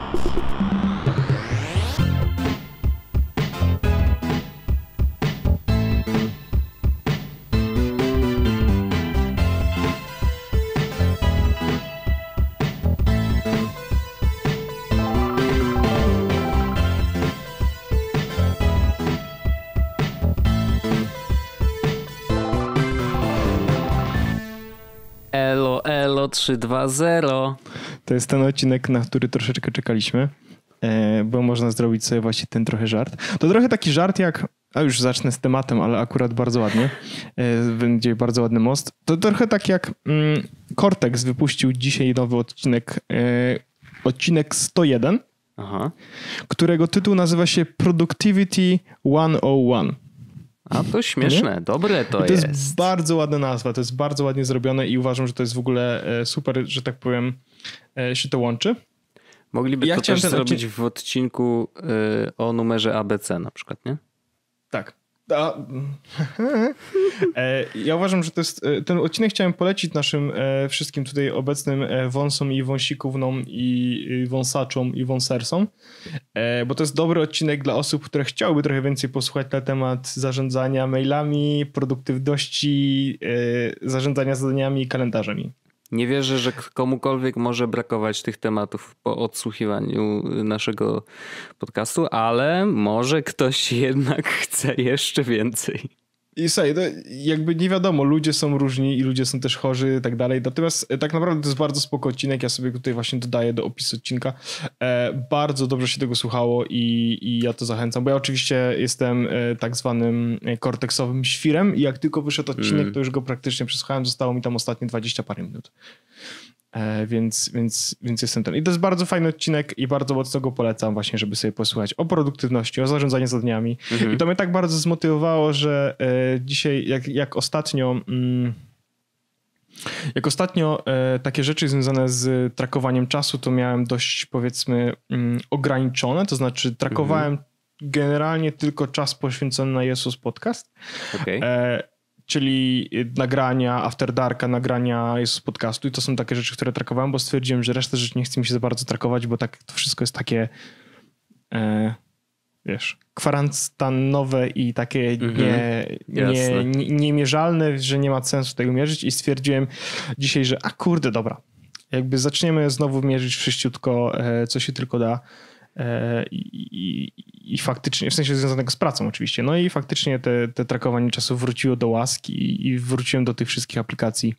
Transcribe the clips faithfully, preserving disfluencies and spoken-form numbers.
Elo, elo, trzy dwa zero. To jest ten odcinek, na który troszeczkę czekaliśmy, bo można zrobić sobie właśnie ten trochę żart. To trochę taki żart jak, a już zacznę z tematem, ale akurat bardzo ładnie, będzie bardzo ładny most. To trochę tak jak mm, Cortex wypuścił dzisiaj nowy odcinek, odcinek sto jeden, Aha. którego tytuł nazywa się Productivity sto jeden. A to śmieszne, nie? Dobre to, to jest. To jest bardzo ładna nazwa, to jest bardzo ładnie zrobione i uważam, że to jest w ogóle super, że tak powiem, się to łączy. Mogliby ja to też zrobić odcinek... w odcinku y, o numerze A B C na przykład, nie? Tak. A... ja uważam, że to jest, ten odcinek chciałem polecić naszym wszystkim tutaj obecnym wąsom i wąsikównom i wąsaczom i wąsersom, bo to jest dobry odcinek dla osób, które chciałyby trochę więcej posłuchać na temat zarządzania mailami, produktywności, zarządzania zadaniami i kalendarzami. Nie wierzę, że komukolwiek może brakować tych tematów po odsłuchiwaniu naszego podcastu, ale może ktoś jednak chce jeszcze więcej. I słuchaj, to jakby nie wiadomo, ludzie są różni i ludzie są też chorzy i tak dalej, natomiast tak naprawdę to jest bardzo spoko odcinek, ja sobie tutaj właśnie dodaję do opisu odcinka. E, bardzo dobrze się tego słuchało i, i ja to zachęcam, bo ja oczywiście jestem e, tak zwanym korteksowym świrem i jak tylko wyszedł odcinek, mm. to już go praktycznie przesłuchałem, zostało mi tam ostatnie dwadzieścia parę minut. E, więc, więc, więc jestem ten. I to jest bardzo fajny odcinek i bardzo mocno go polecam właśnie, żeby sobie posłuchać o produktywności, o zarządzaniu zadaniami. Mhm. I to mnie tak bardzo zmotywowało, że e, dzisiaj jak, jak ostatnio mm, jak ostatnio e, takie rzeczy związane z trakowaniem czasu, to miałem dość powiedzmy mm, ograniczone, to znaczy trakowałem mhm. generalnie tylko czas poświęcony na Jesus Podcast. Okay. E, czyli nagrania After Darka, nagrania z podcastu i to są takie rzeczy, które trakowałem, bo stwierdziłem, że resztę rzeczy nie chce mi się za bardzo trakować, bo tak to wszystko jest takie e, wiesz, kwarantannowe i takie mm-hmm. nie, nie, nie, niemierzalne, że nie ma sensu tego mierzyć i stwierdziłem dzisiaj, że a kurde, dobra, jakby zaczniemy znowu mierzyć wszyściutko, e, co się tylko da. I, i, i faktycznie, w sensie związanego z pracą oczywiście, no i faktycznie te, te trakowanie czasu wróciło do łaski i, i wróciłem do tych wszystkich aplikacji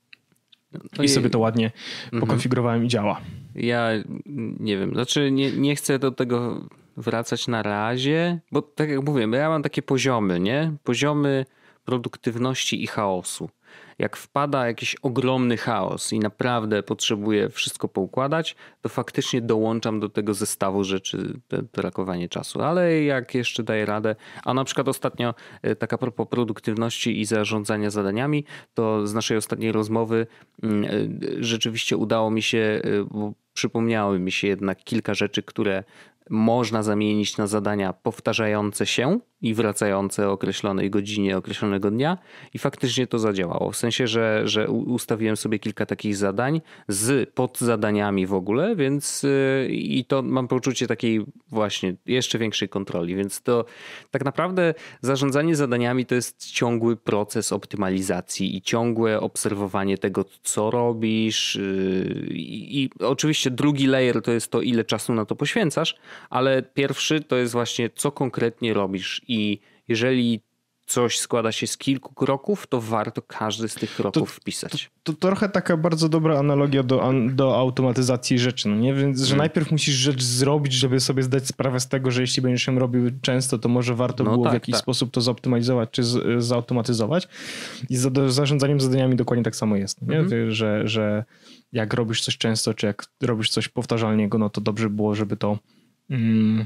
no i, i sobie to ładnie mm-hmm. pokonfigurowałem i działa. Ja nie wiem, znaczy nie, nie chcę do tego wracać na razie, bo tak jak mówię, ja mam takie poziomy, nie? Poziomy produktywności i chaosu. Jak wpada jakiś ogromny chaos i naprawdę potrzebuję wszystko poukładać, to faktycznie dołączam do tego zestawu rzeczy trakowanie czasu. Ale jak jeszcze daję radę, a na przykład ostatnio tak a propos produktywności i zarządzania zadaniami, to z naszej ostatniej rozmowy rzeczywiście udało mi się, bo przypomniały mi się jednak kilka rzeczy, które można zamienić na zadania powtarzające się i wracające o określonej godzinie, określonego dnia i faktycznie to zadziałało. W sensie, że, że ustawiłem sobie kilka takich zadań z podzadaniami w ogóle, więc yy, i to mam poczucie takiej właśnie jeszcze większej kontroli, więc to tak naprawdę zarządzanie zadaniami to jest ciągły proces optymalizacji i ciągłe obserwowanie tego, co robisz yy, i, i oczywiście drugi layer to jest to, ile czasu na to poświęcasz, ale pierwszy to jest właśnie co konkretnie robisz i jeżeli coś składa się z kilku kroków, to warto każdy z tych kroków to, wpisać. To, to trochę taka bardzo dobra analogia do, do automatyzacji rzeczy, no nie? Więc, że hmm. najpierw musisz rzecz zrobić, żeby sobie zdać sprawę z tego, że jeśli będziesz ją robił często, to może warto no było tak, w jakiś tak. sposób to zoptymalizować czy z, zautomatyzować. I z zarządzaniem zadaniami dokładnie tak samo jest, nie? Hmm. Że, że jak robisz coś często, czy jak robisz coś powtarzalnego, no to dobrze było, żeby to mm,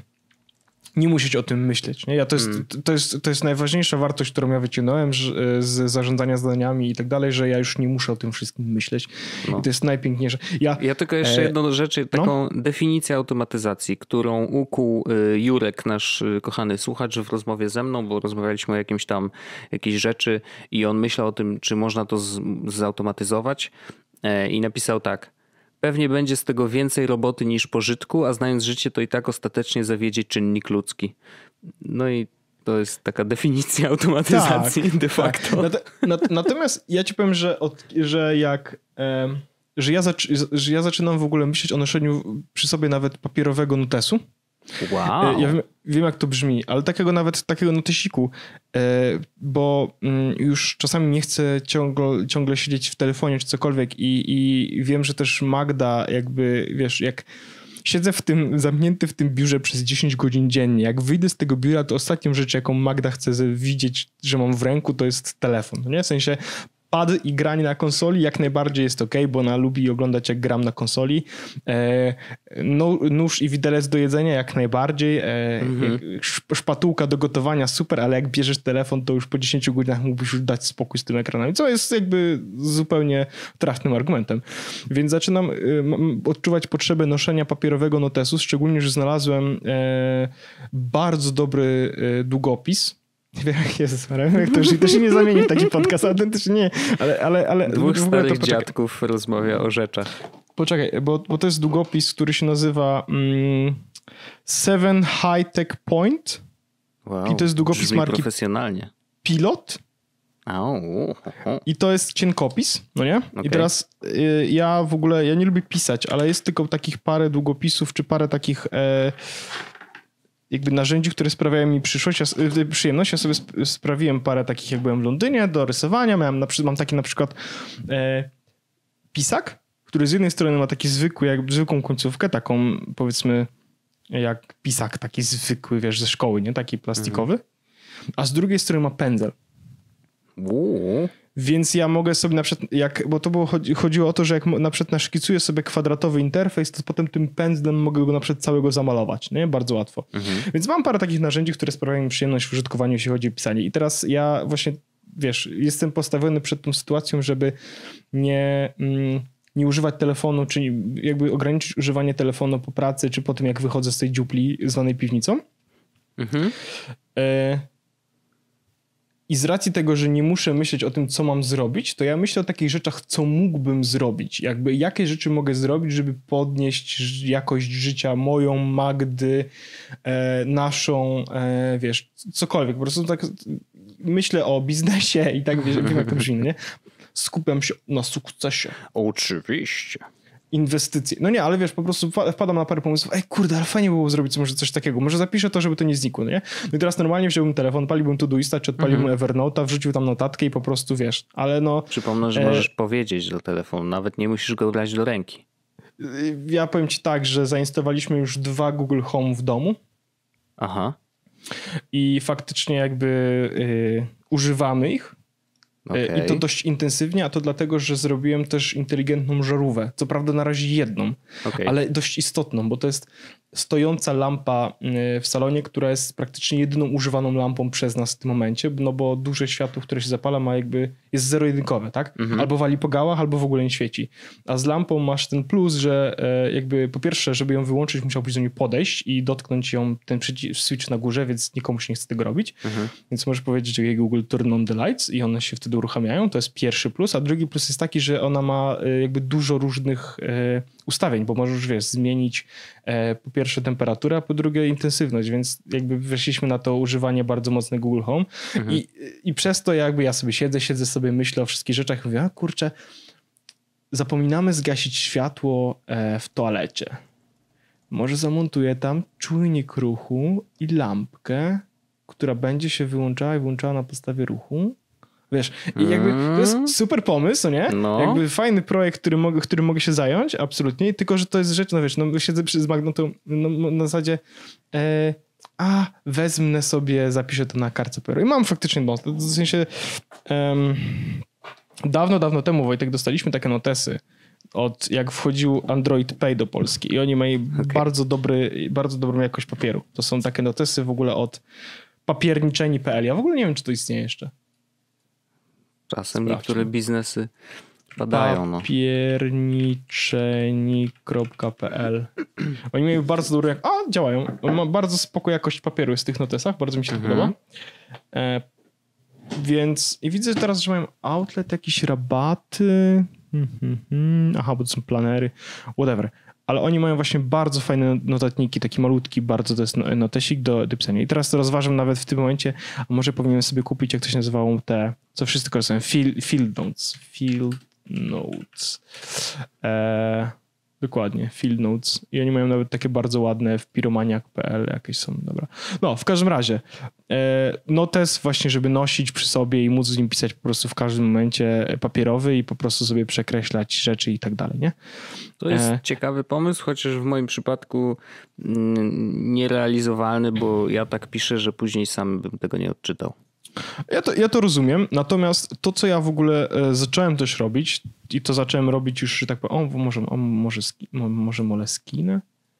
nie musisz o tym myśleć. Nie? Ja to, jest, mm. to, jest, to jest najważniejsza wartość, którą ja wyciągnąłem z zarządzania zadaniami i tak dalej, że ja już nie muszę o tym wszystkim myśleć. No. I to jest najpiękniejsze. Ja, ja tylko jeszcze e... jedną rzecz, taką no? definicję automatyzacji, którą ukuł Jurek, nasz kochany słuchacz w rozmowie ze mną, bo rozmawialiśmy o jakimś tam jakiejś rzeczy i on myślał o tym, czy można to z, zautomatyzować i napisał tak. pewnie będzie z tego więcej roboty niż pożytku, a znając życie, to i tak ostatecznie zawiedzie czynnik ludzki. No i to jest taka definicja automatyzacji tak, de facto. Tak. Nat- natomiast ja ci powiem, że, od, że jak... E, że, ja zac- że ja zaczynam w ogóle myśleć o noszeniu przy sobie nawet papierowego notesu. Wow. Ja wiem, wiem, jak to brzmi, ale takiego nawet takiego notesiku, bo już czasami nie chcę ciągle, ciągle siedzieć w telefonie czy cokolwiek i, i wiem, że też Magda jakby, wiesz, jak siedzę w tym, zamknięty w tym biurze przez dziesięć godzin dziennie, jak wyjdę z tego biura, to ostatnią rzecz, jaką Magda chce widzieć, że mam w ręku, to jest telefon, nie? W sensie pad i granie na konsoli jak najbardziej jest okej, bo ona lubi oglądać jak gram na konsoli. E, no, nóż i widelec do jedzenia jak najbardziej. E, mm-hmm. Szpatułka do gotowania super, ale jak bierzesz telefon, to już po dziesięciu godzinach mógłbyś już dać spokój z tym ekranem, co jest jakby zupełnie trafnym argumentem. Więc zaczynam e, odczuwać potrzebę noszenia papierowego notesu, szczególnie, że znalazłem e, bardzo dobry e, długopis. Nie wiem, jak jest, jak to, już, to się nie zamieni w taki podcast, autentycznie nie, ale... ale, ale Dwóch starych to, dziadków rozmawia o rzeczach. Poczekaj, bo, bo to jest długopis, który się nazywa mm, Seven High Tech Point. Wow, i to jest długopis marki profesjonalnie. Pilot. Au. I to jest cienkopis, no nie? Okay. I teraz y, ja w ogóle, ja nie lubię pisać, ale jest tylko takich parę długopisów, czy parę takich... E, jakby narzędzi, które sprawiają mi przyszłość, ja, przyjemność. Ja sobie sp- sprawiłem parę takich, jak byłem w Londynie, do rysowania. Miałem na, mam taki na przykład e, pisak, który z jednej strony ma taki zwykły, jak zwykłą końcówkę, taką powiedzmy jak pisak, taki zwykły, wiesz, ze szkoły, nie? Taki plastikowy. Mhm. A z drugiej strony ma pędzel. Uuu. Więc ja mogę sobie na przykład, jak, bo to było, chodziło o to, że jak na przykład naszkicuję sobie kwadratowy interfejs, to potem tym pędzlem mogę go na przykład całego zamalować, nie? Bardzo łatwo. Mhm. Więc mam parę takich narzędzi, które sprawiają mi przyjemność w użytkowaniu, jeśli chodzi o pisanie. I teraz ja właśnie, wiesz, jestem postawiony przed tą sytuacją, żeby nie, mm, nie używać telefonu, czy jakby ograniczyć używanie telefonu po pracy, czy po tym, jak wychodzę z tej dziupli zwanej piwnicą. Mhm. E- I z racji tego, że nie muszę myśleć o tym, co mam zrobić, to ja myślę o takich rzeczach, co mógłbym zrobić. Jakby jakie rzeczy mogę zrobić, żeby podnieść jakość życia moją, Magdy, e, naszą, e, wiesz, cokolwiek. Po prostu tak myślę o biznesie i tak, wiesz, wiem jak to brzmi, nie? Skupiam się na sukcesie. Oczywiście. Inwestycje. No nie, ale wiesz, po prostu wpadam na parę pomysłów. Ej, kurde, ale fajnie było zrobić może coś takiego. Może zapiszę to, żeby to nie znikło, nie? No i teraz normalnie wziąłbym telefon, paliłbym Todoista, czy odpaliłbym mhm. Evernote'a, wrzucił tam notatkę i po prostu, wiesz, ale no... Przypomnę, że e... możesz powiedzieć do telefonu, nawet nie musisz go brać do ręki. Ja powiem ci tak, że zainstalowaliśmy już dwa Google Home w domu. Aha. I faktycznie jakby yy, używamy ich. Okay. I to dość intensywnie, a to dlatego, że zrobiłem też inteligentną żarówkę. Co prawda na razie jedną, okay. ale dość istotną, bo to jest stojąca lampa w salonie, która jest praktycznie jedyną używaną lampą przez nas w tym momencie, no bo duże światło, które się zapala, ma jakby jest zero-jedynkowe, tak? Mm-hmm. Albo wali po gałach, albo w ogóle nie świeci. A z lampą masz ten plus, że jakby po pierwsze, żeby ją wyłączyć, musiałbyś do niej podejść i dotknąć ją, ten switch na górze, więc nikomu się nie chce tego robić. Mm-hmm. Więc możesz powiedzieć, że Google turn on the lights i one się wtedy uruchamiają. To jest pierwszy plus, a drugi plus jest taki, że ona ma jakby dużo różnych ustawień, bo możesz, wiesz, zmienić po pierwsze temperaturę, a po drugie intensywność, więc jakby weszliśmy na to używanie bardzo mocne Google Home mhm. I, i przez to jakby ja sobie siedzę, siedzę sobie, myślę o wszystkich rzeczach i mówię, a kurczę, zapominamy zgasić światło w toalecie. Może zamontuję tam czujnik ruchu i lampkę, która będzie się wyłączała i włączała na podstawie ruchu. Wiesz, i jakby to jest super pomysł, nie? No. Jakby fajny projekt, który mogę, którym mogę się zająć, absolutnie, tylko że to jest rzecz, no wiesz, no siedzę z Magdą, to no, na zasadzie e, a, wezmę sobie, zapiszę to na kartce papieru. I mam faktycznie, no, w sensie um, dawno, dawno temu, Wojtek, dostaliśmy takie notesy od, jak wchodził Android Pay do Polski i oni mieli okay. bardzo dobry, bardzo dobrą jakość papieru. To są takie notesy w ogóle od papierniczeni kropka p l. Ja w ogóle nie wiem, czy to istnieje jeszcze. Czasem Sprawdźmy. Niektóre biznesy padają. Papierniczeni kropka p l. Oni mają bardzo dobry... A, działają. On ma bardzo spoko jakość papieru z tych notesach. Bardzo mi się mhm. to podoba. E, więc... I widzę teraz, że mają outlet, jakieś rabaty. Hmm, hmm, hmm. Aha, bo to są planery, whatever. Ale oni mają właśnie bardzo fajne notatniki, taki malutki, bardzo to jest notesik do, do pisania. I teraz to rozważam nawet w tym momencie, a może powinienem sobie kupić, jak to się nazywało, te, co wszyscy korzystają, field, field notes. Field notes. Eee, dokładnie, field notes. I oni mają nawet takie bardzo ładne w piromaniak kropka p l jakieś są, dobra. No, w każdym razie, e, notes właśnie, żeby nosić przy sobie i móc z nim pisać po prostu w każdym momencie papierowy i po prostu sobie przekreślać rzeczy i tak dalej, nie? To jest e... ciekawy pomysł, chociaż w moim przypadku mm, nierealizowalny, bo ja tak piszę, że później sam bym tego nie odczytał. Ja to, ja to rozumiem, natomiast to, co ja w ogóle e, zacząłem też robić i to zacząłem robić już, że tak powiem, o, może, o, może, ski, może Moleskine?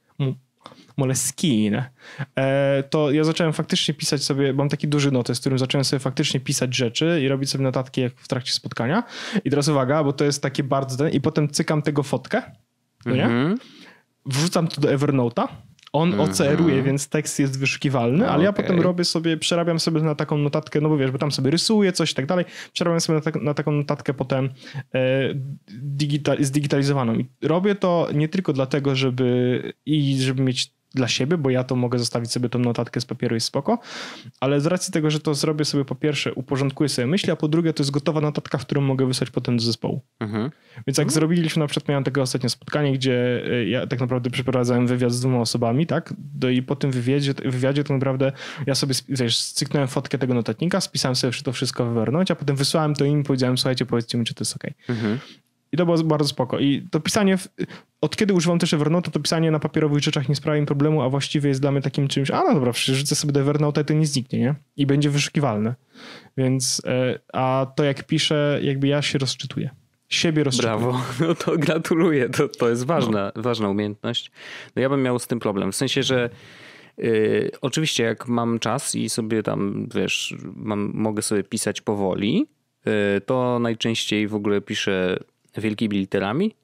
Moleskine. E, to ja zacząłem faktycznie pisać sobie, mam taki duży notes, w którym zacząłem sobie faktycznie pisać rzeczy i robić sobie notatki jak w trakcie spotkania. I teraz uwaga, bo to jest takie bardzo... I potem cykam tego fotkę, no nie? Mm-hmm. Wrzucam to do Evernote'a. On mm-hmm. O C R-uje, więc tekst jest wyszukiwalny, ale okay. Ja potem robię sobie, przerabiam sobie na taką notatkę, no bo wiesz, bo tam sobie rysuję coś i tak dalej, przerabiam sobie na, ta, na taką notatkę potem e, digital, zdigitalizowaną. I robię to nie tylko dlatego, żeby i żeby mieć dla siebie, bo ja to mogę zostawić sobie tą notatkę z papieru i spoko, ale z racji tego, że to zrobię sobie po pierwsze, uporządkuję sobie myśli, a po drugie to jest gotowa notatka, którą mogę wysłać potem do zespołu. Mhm. Więc jak mhm. zrobiliśmy, na przykład miałem takie ostatnie spotkanie, gdzie ja tak naprawdę przeprowadzałem wywiad z dwoma osobami, tak? Do, I po tym wywiadzie, wywiadzie to naprawdę ja sobie, wiesz, cyknąłem fotkę tego notatnika, spisałem sobie to wszystko w Evernote, a potem wysłałem to im i powiedziałem, słuchajcie, powiedzcie mi, czy to jest okej. Mhm. I to było bardzo spoko. I to pisanie, w, od kiedy używam też Evernote, to pisanie na papierowych rzeczach nie sprawia mi problemu, a właściwie jest dla mnie takim czymś, a no dobra, przecież rzucę sobie do Evernote i to nie zniknie, nie? I będzie wyszukiwalne. Więc, a to jak piszę, jakby ja się rozczytuję. Siebie rozczytuję. Brawo, no to gratuluję, to, to jest ważna, no. ważna umiejętność. No ja bym miał z tym problem, w sensie, że Yy, oczywiście jak mam czas i sobie tam, wiesz, mam, mogę sobie pisać powoli, yy, to najczęściej w ogóle piszę wielkimi literami,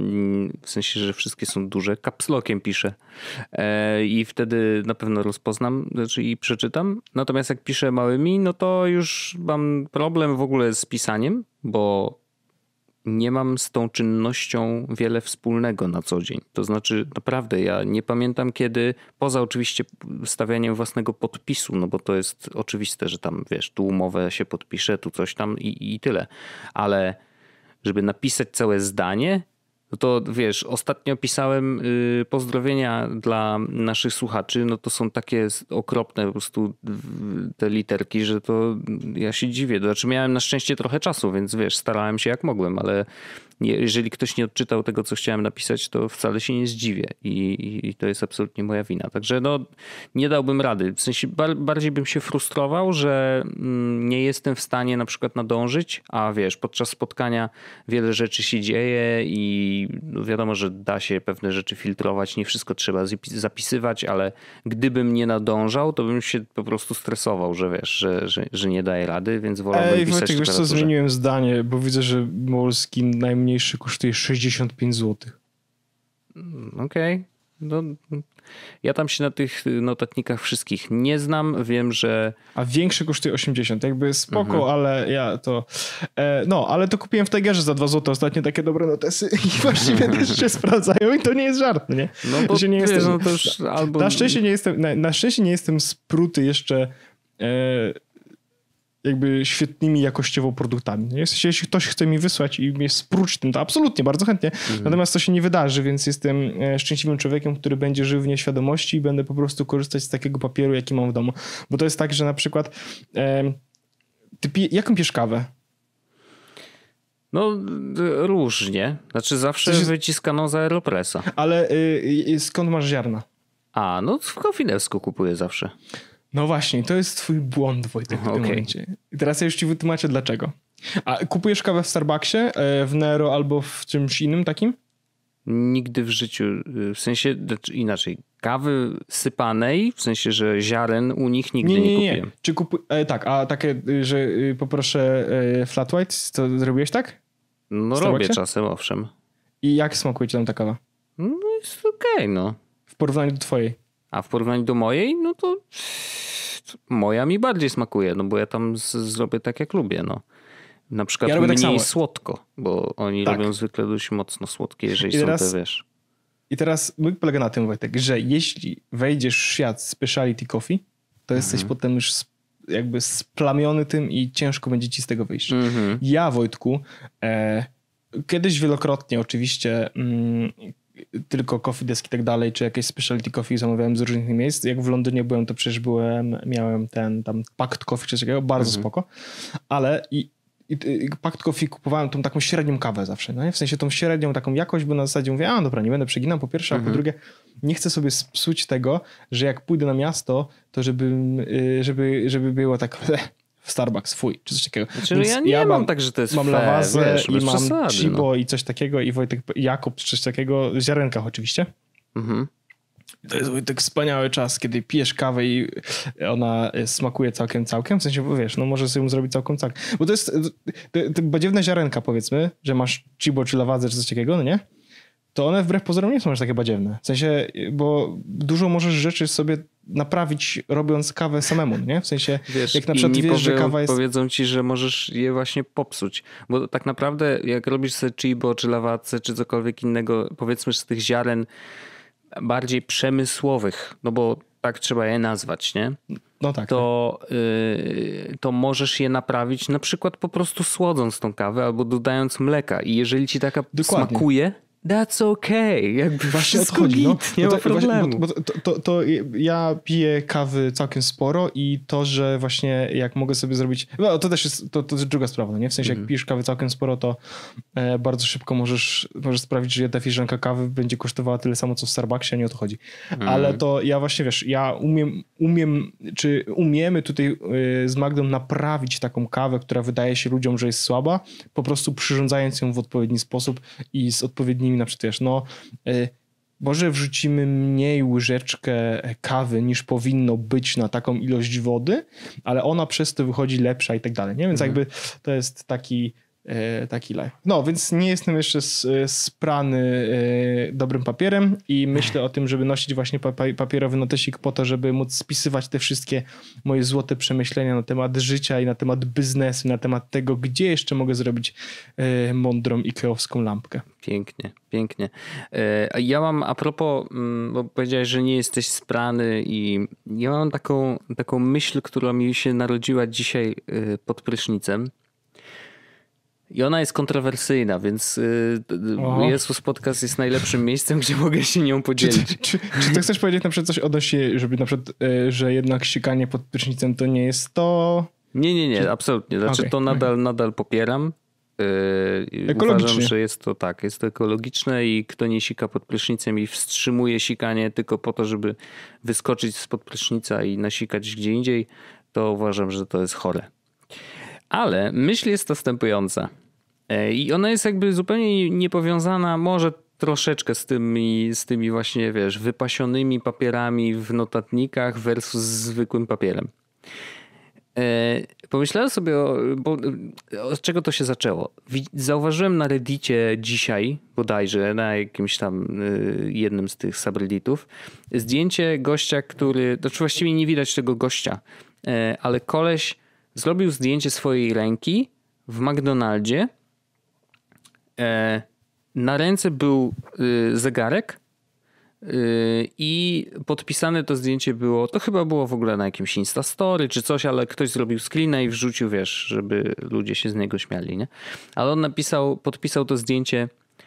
w sensie, że wszystkie są duże, caps lockiem piszę yy, i wtedy na pewno rozpoznam, znaczy i przeczytam. Natomiast jak piszę małymi, no to już mam problem w ogóle z pisaniem, bo nie mam z tą czynnością wiele wspólnego na co dzień. To znaczy naprawdę ja nie pamiętam kiedy, poza oczywiście stawianiem własnego podpisu, no bo to jest oczywiste, że tam wiesz, tu umowę się podpiszę, tu coś tam i, i tyle. Ale żeby napisać całe zdanie, no to wiesz, ostatnio pisałem y, pozdrowienia dla naszych słuchaczy, no to są takie okropne po prostu te literki, że to ja się dziwię. Znaczy miałem na szczęście trochę czasu, więc wiesz, starałem się jak mogłem, ale nie, jeżeli ktoś nie odczytał tego, co chciałem napisać, to wcale się nie zdziwię i, i, i to jest absolutnie moja wina. Także no nie dałbym rady. W sensie bar, bardziej bym się frustrował, że mm, nie jestem w stanie na przykład nadążyć, a wiesz, podczas spotkania wiele rzeczy się dzieje i no wiadomo, że da się pewne rzeczy filtrować, nie wszystko trzeba zapisywać, ale gdybym nie nadążał, to bym się po prostu stresował, że wiesz, że, że, że nie daję rady, więc wolałbym Ej, pisać Wojciech, wiesz co, zmieniłem zdanie, bo widzę, że Moleskine najmniejszy kosztuje sześćdziesiąt pięć złotych. Okej. Okay. No, ja tam się na tych notatnikach wszystkich nie znam, wiem, że... A większy kosztuje osiemdziesiąt, jakby spoko, mhm. ale ja to... E, no, ale to kupiłem w Tigerze za dwa złote ostatnio takie dobre notesy i właściwie też się sprawdzają i to nie jest żart, nie? No bo to nie wiesz, jestem, no to już albo... Na szczęście nie jestem, na, na szczęście nie jestem spruty jeszcze... E, jakby świetnymi jakościowo produktami. Jeśli ktoś chce mi wysłać i mnie spróć tym, to absolutnie, bardzo chętnie. Mhm. Natomiast to się nie wydarzy, więc jestem szczęśliwym człowiekiem, który będzie żył w nieświadomości i będę po prostu korzystać z takiego papieru, jaki mam w domu. Bo to jest tak, że na przykład e, ty pije, jaką pijesz kawę? No różnie. Znaczy zawsze jest... wyciskaną z Aeropressa. Ale y, skąd masz ziarna? A, no w Coffeedesko kupuję zawsze. No właśnie, to jest twój błąd, Wojtek, w tym okay. momencie. I teraz ja już ci wytłumaczę dlaczego. A kupujesz kawę w Starbucksie, w Nero albo w czymś innym takim? Nigdy w życiu, w sensie inaczej, kawy sypanej, w sensie, że ziaren u nich nigdy nie, nie, nie kupiłem. Nie. Czy kupuj... e, tak, a takie, że poproszę e, flat white, to zrobiłeś tak? No robię czasem, owszem. I jak smakuje ci tam ta kawa? No jest okej, okay, no. W porównaniu do twojej? A w porównaniu do mojej, no to moja mi bardziej smakuje, no bo ja tam z, zrobię tak jak lubię, no. Na przykład Ja robię mniej tak samo. słodko, bo oni Tak. robią zwykle dość mocno słodkie, jeżeli I teraz- są te, wiesz... I teraz mój polega na tym, Wojtek, że jeśli wejdziesz w świat specialty coffee, to jesteś potem już sp- jakby splamiony tym i ciężko będzie ci z tego wyjść. Mhm. Ja, Wojtku, e, kiedyś wielokrotnie oczywiście mm, tylko coffee desk i tak dalej, czy jakieś specialty coffee zamawiałem z różnych miejsc. Jak w Londynie byłem, to przecież byłem, miałem ten tam packed coffee czy coś takiego, bardzo Mhm. spoko. Ale i, i, i packed coffee kupowałem tą taką średnią kawę zawsze, no nie? W sensie tą średnią taką jakość, bo na zasadzie mówię, a dobra, nie będę przeginał po pierwsze, a po Mhm. drugie nie chcę sobie psuć tego, że jak pójdę na miasto, to żeby, żeby, żeby było tak w Starbucks, fuj, czy coś takiego. Znaczy, Więc ja nie mam tak, że to jest Mam fair, lawazę wiesz, i bez mam przesady, Chibo no. i coś takiego i Wojtek Jakub czy coś takiego, w ziarenkach oczywiście. Mhm. To jest Wojtek wspaniały czas, kiedy pijesz kawę i ona smakuje całkiem, całkiem. W sensie, bo wiesz, no może sobie zrobić całkiem, całkiem. Bo to jest te, te badziewne ziarenka, powiedzmy, że masz Chibo czy lawazę czy coś takiego, no nie? To one wbrew pozorom nie są aż takie badziewne. W sensie, bo dużo możesz rzeczy sobie naprawić robiąc kawę samemu, nie? W sensie, Wiesz, jak na przykład inni wiesz, że powiedzą, kawa jest... powiedzą ci, że możesz je właśnie popsuć. Bo tak naprawdę jak robisz sobie chibo, czy lawacę, czy cokolwiek innego, powiedzmy z tych ziaren bardziej przemysłowych, no bo tak trzeba je nazwać, nie? No tak. To, yy, to możesz je naprawić na przykład po prostu słodząc tą kawę albo dodając mleka. I jeżeli ci taka Dokładnie. smakuje, that's okay. Jakby Właśnie wszystko odchodzi, no. git, nie Bo ma to, właśnie- problemu. Bo, bo to, to, to ja piję kawy całkiem sporo i to, że właśnie jak mogę sobie zrobić... No to też jest, to, to jest druga sprawa, no nie? W sensie Mhm. jak pijesz kawy całkiem sporo, to e, bardzo szybko możesz, możesz sprawić, że jedna filiżanka kawy będzie kosztowała tyle samo, co w Starbucksie, a nie o to chodzi. Mhm. Ale to ja właśnie, wiesz, ja umiem, umiem czy umiemy tutaj e, z Magdą naprawić taką kawę, która wydaje się ludziom, że jest słaba, po prostu przyrządzając ją w odpowiedni sposób i z odpowiednimi, na przykład, wiesz, no y, może wrzucimy mniej łyżeczkę kawy niż powinno być na taką ilość wody, ale ona przez to wychodzi lepsza i tak dalej, nie? Więc Mhm. jakby to jest taki e, taki live. No, więc nie jestem jeszcze s- sprany e, dobrym papierem i myślę o tym, żeby nosić właśnie pa- papierowy notesik po to, żeby móc spisywać te wszystkie moje złote przemyślenia na temat życia i na temat biznesu, na temat tego, gdzie jeszcze mogę zrobić e, mądrą ikeowską lampkę. Pięknie, pięknie. E, a Ja mam a propos, mm, bo powiedziałeś, że nie jesteś sprany i ja mam taką, taką myśl, która mi się narodziła dzisiaj e, pod prysznicem. I ona jest kontrowersyjna, więc y, Oho. Jezus Podcast jest najlepszym miejscem, gdzie mogę się nią Czy, podzielić. ty, czy, czy ty chcesz powiedzieć na przykład coś odnośnie, żeby na przykład, e, że jednak sikanie pod prysznicem to nie jest to... Nie, nie, nie, absolutnie. Znaczy Okej, to nadal, nadal popieram. Yy, Ekologicznie. Uważam, że jest to tak, jest to ekologiczne i kto nie sika pod prysznicem i wstrzymuje sikanie tylko po to, żeby wyskoczyć spod prysznica i nasikać gdzie indziej, to uważam, że to jest chore. Ale myśl jest następująca. Yy, I ona jest jakby zupełnie niepowiązana, może troszeczkę z tymi, z tymi właśnie, wiesz, wypasionymi papierami w notatnikach versus zwykłym papierem. Pomyślałem sobie, o, bo, od czego to się zaczęło. Zauważyłem na Reddicie dzisiaj, bodajże na jakimś tam jednym z tych subredditów, zdjęcie gościa, który, znaczy właściwie nie widać tego gościa, ale koleś zrobił zdjęcie swojej ręki w McDonaldzie. Na ręce był zegarek i podpisane to zdjęcie było, to chyba było w ogóle na jakimś Instastory czy coś, ale ktoś zrobił screena i wrzucił, wiesz, żeby ludzie się z niego śmiali, nie? Ale on napisał, podpisał to zdjęcie: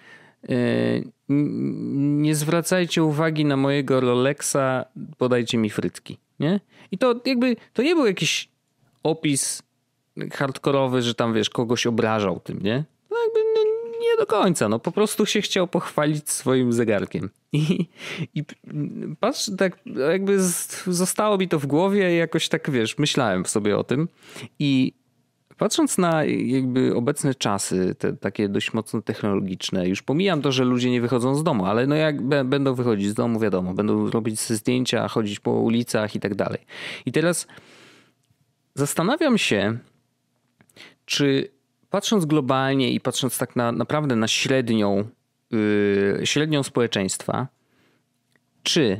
nie zwracajcie uwagi na mojego Rolexa, podajcie mi frytki, nie? I to jakby, to nie był jakiś opis hardkorowy, że tam, wiesz, kogoś obrażał tym, nie? No jakby no, nie do końca, no po prostu się chciał pochwalić swoim zegarkiem. I, i patrz, tak jakby z, zostało mi to w głowie i jakoś tak, wiesz, myślałem sobie o tym i patrząc na jakby obecne czasy, te takie dość mocno technologiczne, już pomijam to, że ludzie nie wychodzą z domu, ale no jak b- będą wychodzić z domu, wiadomo, będą robić zdjęcia, chodzić po ulicach i tak dalej. I teraz zastanawiam się, czy patrząc globalnie i patrząc tak na, naprawdę na średnią, yy, średnią społeczeństwa, czy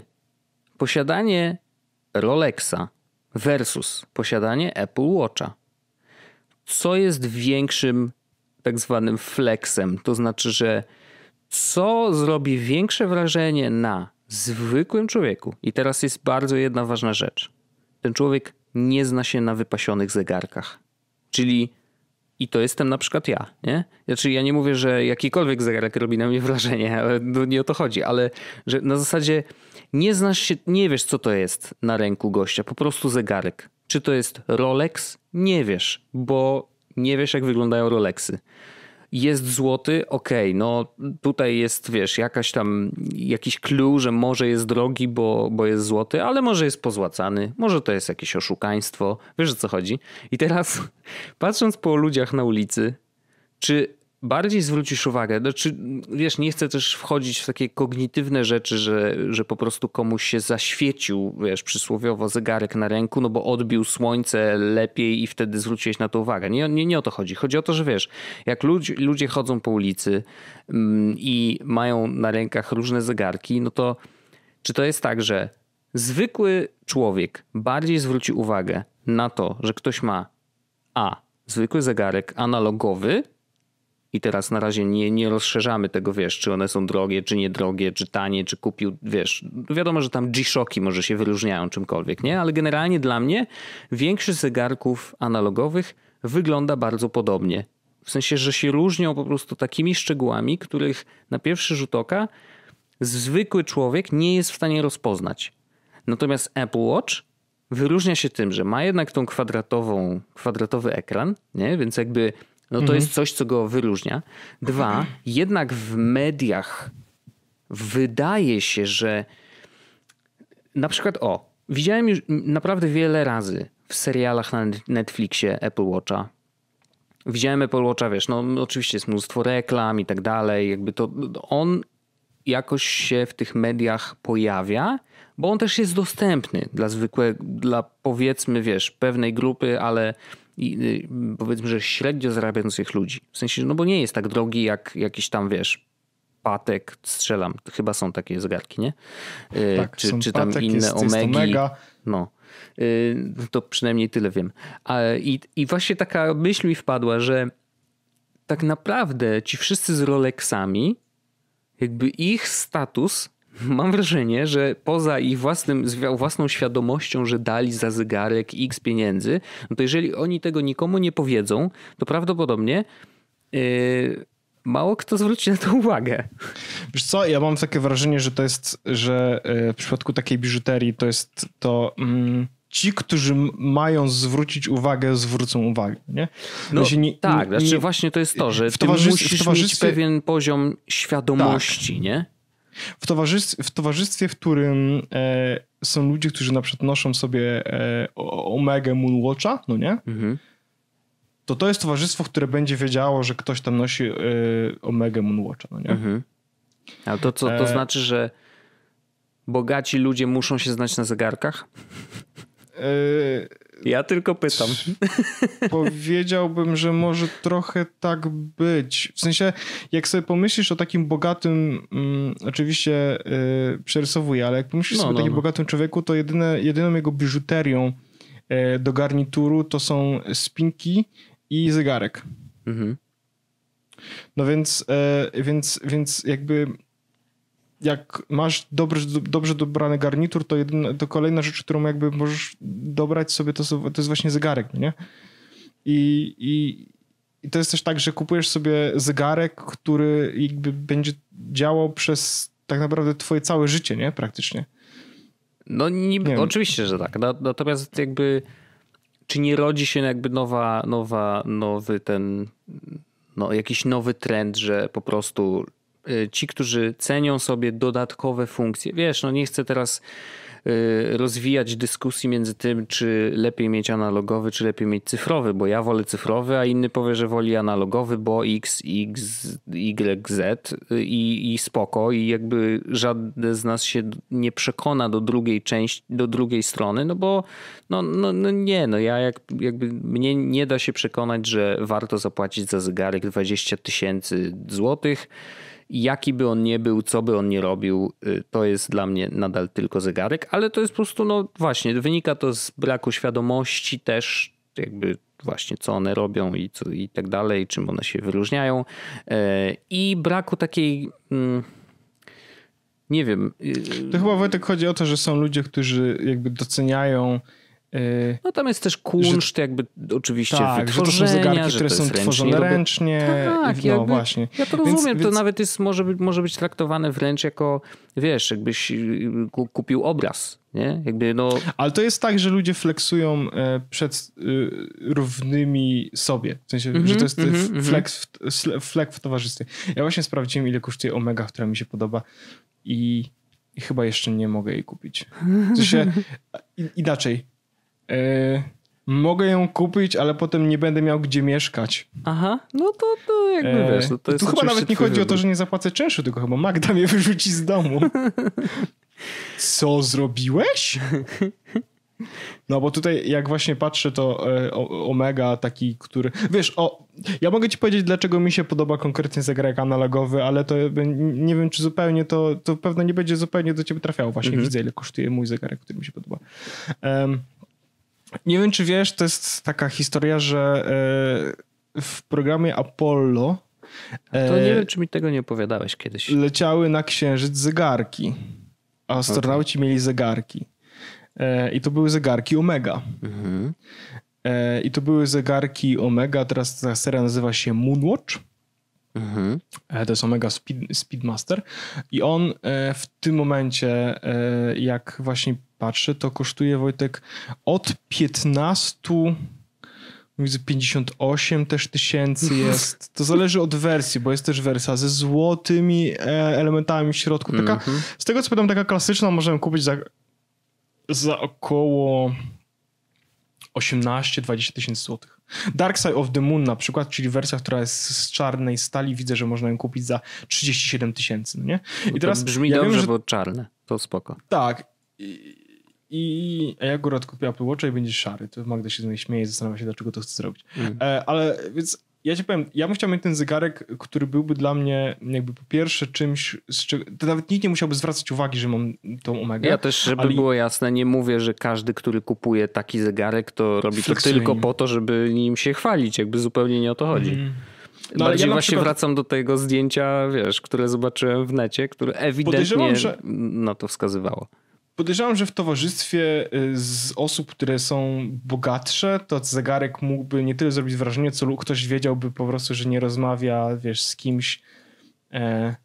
posiadanie Rolexa versus posiadanie Apple Watcha co jest większym tak zwanym flexem. To znaczy, że co zrobi większe wrażenie na zwykłym człowieku. I teraz jest bardzo jedna ważna rzecz. Ten człowiek nie zna się na wypasionych zegarkach. Czyli i to jestem na przykład ja, nie? Znaczy ja nie mówię, że jakikolwiek zegarek robi na mnie wrażenie, ale nie o to chodzi, ale że na zasadzie nie znasz się, nie wiesz co to jest na ręku gościa, po prostu zegarek. Czy to jest Rolex? Nie wiesz, bo nie wiesz jak wyglądają Rolexy. Jest złoty, okej, okay, no tutaj jest, wiesz, jakaś tam, jakiś clue, że może jest drogi, bo, bo jest złoty, ale może jest pozłacany, może to jest jakieś oszukaństwo, wiesz o co chodzi. I teraz patrząc po ludziach na ulicy, czy bardziej zwrócisz uwagę, no, czy, wiesz, nie chcę też wchodzić w takie kognitywne rzeczy, że, że po prostu komuś się zaświecił, wiesz, przysłowiowo zegarek na ręku, no bo odbił słońce lepiej i wtedy zwróciłeś na to uwagę. Nie, nie, nie o to chodzi. Chodzi o to, że wiesz, jak ludzie, ludzie chodzą po ulicy mm, i mają na rękach różne zegarki, no to czy to jest tak, że zwykły człowiek bardziej zwróci uwagę na to, że ktoś ma a, zwykły zegarek analogowy, i teraz na razie nie, nie rozszerzamy tego, wiesz, czy one są drogie, czy niedrogie, czy tanie, czy kupił, wiesz. Wiadomo, że tam G-Shocki może się wyróżniają czymkolwiek, nie? Ale generalnie dla mnie większość zegarków analogowych wygląda bardzo podobnie. W sensie, że się różnią po prostu takimi szczegółami, których na pierwszy rzut oka zwykły człowiek nie jest w stanie rozpoznać. Natomiast Apple Watch wyróżnia się tym, że ma jednak tą kwadratową, kwadratowy ekran, nie? Więc jakby no to mhm. jest coś, co go wyróżnia. Dwa, jednak w mediach wydaje się, że na przykład o, widziałem już naprawdę wiele razy w serialach na Netflixie Apple Watcha. Widziałem Apple Watcha, wiesz, no oczywiście jest mnóstwo reklam i tak dalej, jakby to on jakoś się w tych mediach pojawia, bo on też jest dostępny dla zwykłego, dla powiedzmy, wiesz, pewnej grupy, ale i powiedzmy, że średnio zarabiających ludzi. W sensie, no bo nie jest tak drogi jak jakiś tam, wiesz, Patek, strzelam, chyba są takie zegarki, nie? Tak, czy, są czy tam Patek, inne jest, Omegi. jest Omega. No. To przynajmniej tyle wiem. I, I właśnie taka myśl mi wpadła, że tak naprawdę ci wszyscy z Rolexami, jakby ich status, mam wrażenie, że poza ich własnym, własną świadomością, że dali za zegarek X pieniędzy, no to jeżeli oni tego nikomu nie powiedzą, to prawdopodobnie yy, mało kto zwróci na to uwagę. Wiesz co, ja mam takie wrażenie, że to jest, że w przypadku takiej biżuterii to jest to... Mm, ci, którzy mają zwrócić uwagę, zwrócą uwagę, nie? No nie, tak, nie, znaczy nie, właśnie to jest to, że w ty musisz w towarzystwie... mieć pewien poziom świadomości, tak. nie? W towarzystwie, w towarzystwie, w którym e, są ludzie, którzy na przykład noszą sobie e, Omega Moonwatcha, no nie? Mhm. To to jest towarzystwo, które będzie wiedziało, że ktoś tam nosi e, Omega Moonwatcha, no nie? Mhm. Ale to co, to znaczy, że bogaci ludzie muszą się znać na zegarkach? E, ja tylko pytam. Powiedziałbym, że może trochę tak być. W sensie, jak sobie pomyślisz o takim bogatym, um, oczywiście yy, przerysowuję, ale jak pomyślisz no, sobie o takim no, no. bogatym człowieku, to jedyne, jedyną jego biżuterią yy, do garnituru to są spinki i zegarek. Mhm. No więc, yy, więc, więc jakby jak masz dobrze, dobrze dobrany garnitur, to, jedyna, to kolejna rzecz, którą jakby możesz dobrać sobie, to, to jest właśnie zegarek, nie? I, i, I to jest też tak, że kupujesz sobie zegarek, który jakby będzie działał przez tak naprawdę twoje całe życie, nie? Praktycznie. No niby, nie oczywiście, że tak. Natomiast jakby czy nie rodzi się jakby nowa, nowa, nowy ten, no jakiś nowy trend, że po prostu ci, którzy cenią sobie dodatkowe funkcje. Wiesz, no nie chcę teraz rozwijać dyskusji między tym, czy lepiej mieć analogowy, czy lepiej mieć cyfrowy, bo ja wolę cyfrowy, a inny powie, że woli analogowy, bo X, X, Y, Z i, i spoko i jakby żaden z nas się nie przekona do drugiej części, do drugiej strony, no bo no, no, no nie, no ja jak, jakby mnie nie da się przekonać, że warto zapłacić za zegarek dwadzieścia tysięcy złotych. Jaki by on nie był, co by on nie robił, to jest dla mnie nadal tylko zegarek, ale to jest po prostu, no właśnie, wynika to z braku świadomości też, jakby właśnie co one robią i, co, i tak dalej, czym one się wyróżniają. I braku takiej... Mm, nie wiem. To chyba, Wojtek, chodzi o to, że są ludzie, którzy jakby doceniają. Yy, no tam jest też kunszt, że, jakby oczywiście tak, wytworzenia, że to są zegarki, że które to są tworzone ręcznie. Tak, no jakby, właśnie. Ja to rozumiem, więc, to więc... nawet jest, może, być, może być traktowane wręcz jako, wiesz, jakbyś kupił obraz, nie? Jakby no... Ale to jest tak, że ludzie flexują przed równymi sobie. W sensie, mm-hmm, że to jest mm-hmm, flex, w, flex w towarzystwie. Ja właśnie sprawdziłem, ile kosztuje Omega, która mi się podoba i, i chyba jeszcze nie mogę jej kupić. W sensie, inaczej. Yy, mogę ją kupić, ale potem nie będę miał gdzie mieszkać. Aha, no to, to jakby yy, wiesz. No to jest tu chyba nawet nie chodzi wybór. o to, że nie zapłacę czynszu, tylko chyba Magda mnie wyrzuci z domu. Co zrobiłeś? No bo tutaj jak właśnie patrzę, to e, Omega taki, który... Wiesz, o, ja mogę ci powiedzieć, dlaczego mi się podoba konkretnie zegarek analogowy, ale to nie wiem, czy zupełnie to... To pewno nie będzie zupełnie do ciebie trafiało. Właśnie mm-hmm. widzę, ile kosztuje mój zegarek, który mi się podoba. Um, nie wiem, czy wiesz, to jest taka historia, że e, w programie Apollo... E, to nie wiem, czy mi tego nie opowiadałeś kiedyś. Leciały na Księżyc zegarki. A astronauci okay. mieli zegarki. I to były zegarki Omega. Mhm. I to były zegarki Omega, teraz ta seria nazywa się Moonwatch. Mhm. To jest Omega Speed, Speedmaster. I on w tym momencie, jak właśnie patrzę, to kosztuje, Wojtek, od piętnastu, widzę pięćdziesiąt osiem też tysięcy jest. To zależy od wersji, bo jest też wersja ze złotymi elementami w środku. Taka, mhm. Z tego co pamiętam, taka klasyczna możemy kupić za za około osiemnaście dwadzieścia tysięcy złotych. Dark Side of the Moon na przykład, czyli wersja, która jest z czarnej stali, widzę, że można ją kupić za trzydzieści siedem tysięcy, no nie? I no teraz brzmi ja dobrze, wiem, że... bo czarne, to spoko. Tak. I, i ja akurat kupię Apple Watcha i będzie szary. To Magda się z mnie śmieje i zastanawia się, dlaczego to chce zrobić. Mm. E, ale więc ja ci powiem, ja bym chciał mieć ten zegarek, który byłby dla mnie jakby po pierwsze czymś, z czego, to nawet nikt nie musiałby zwracać uwagi, że mam tą Omegę. Ja też, żeby ale... było jasne, nie mówię, że każdy, który kupuje taki zegarek, to robi Flexuję. to tylko po to, żeby nim się chwalić. Jakby zupełnie nie o to chodzi. Mm. No, Bardziej ja właśnie przykład... wracam do tego zdjęcia, wiesz, które zobaczyłem w necie, które ewidentnie że... na to wskazywało. Podejrzewam, że w towarzystwie z osób, które są bogatsze, to zegarek mógłby nie tyle zrobić wrażenie, co ktoś wiedziałby po prostu, że nie rozmawia, wiesz, z kimś e,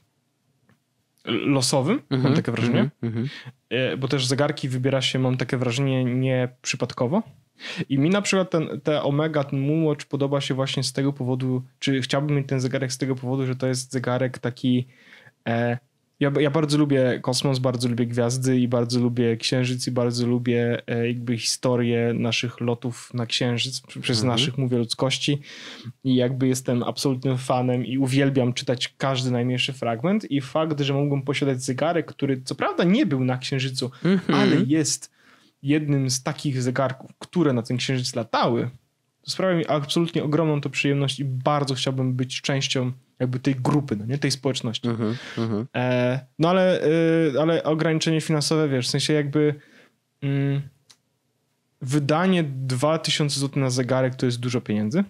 losowym, mm-hmm, mam takie wrażenie. Mm-hmm. E, bo też zegarki wybiera się, mam takie wrażenie, nie przypadkowo. I mi na przykład ten, te Omega, ten Moonwatch podoba się właśnie z tego powodu, czy chciałbym mieć ten zegarek z tego powodu, że to jest zegarek taki... E, Ja, ja bardzo lubię kosmos, bardzo lubię gwiazdy i bardzo lubię Księżyc i bardzo lubię e, jakby historię naszych lotów na Księżyc, przez mhm. naszych, mówię, ludzkości i jakby jestem absolutnym fanem i uwielbiam czytać każdy najmniejszy fragment i fakt, że mógłbym posiadać zegarek, który co prawda nie był na Księżycu, mhm. ale jest jednym z takich zegarków, które na ten Księżyc latały, to sprawia mi absolutnie ogromną to przyjemność i bardzo chciałbym być częścią jakby tej grupy, no nie? Tej społeczności. Uh-huh, uh-huh. E, no ale, y, ale ograniczenie finansowe, wiesz, w sensie jakby mm, wydanie dwa tysiące złotych na zegarek to jest dużo pieniędzy.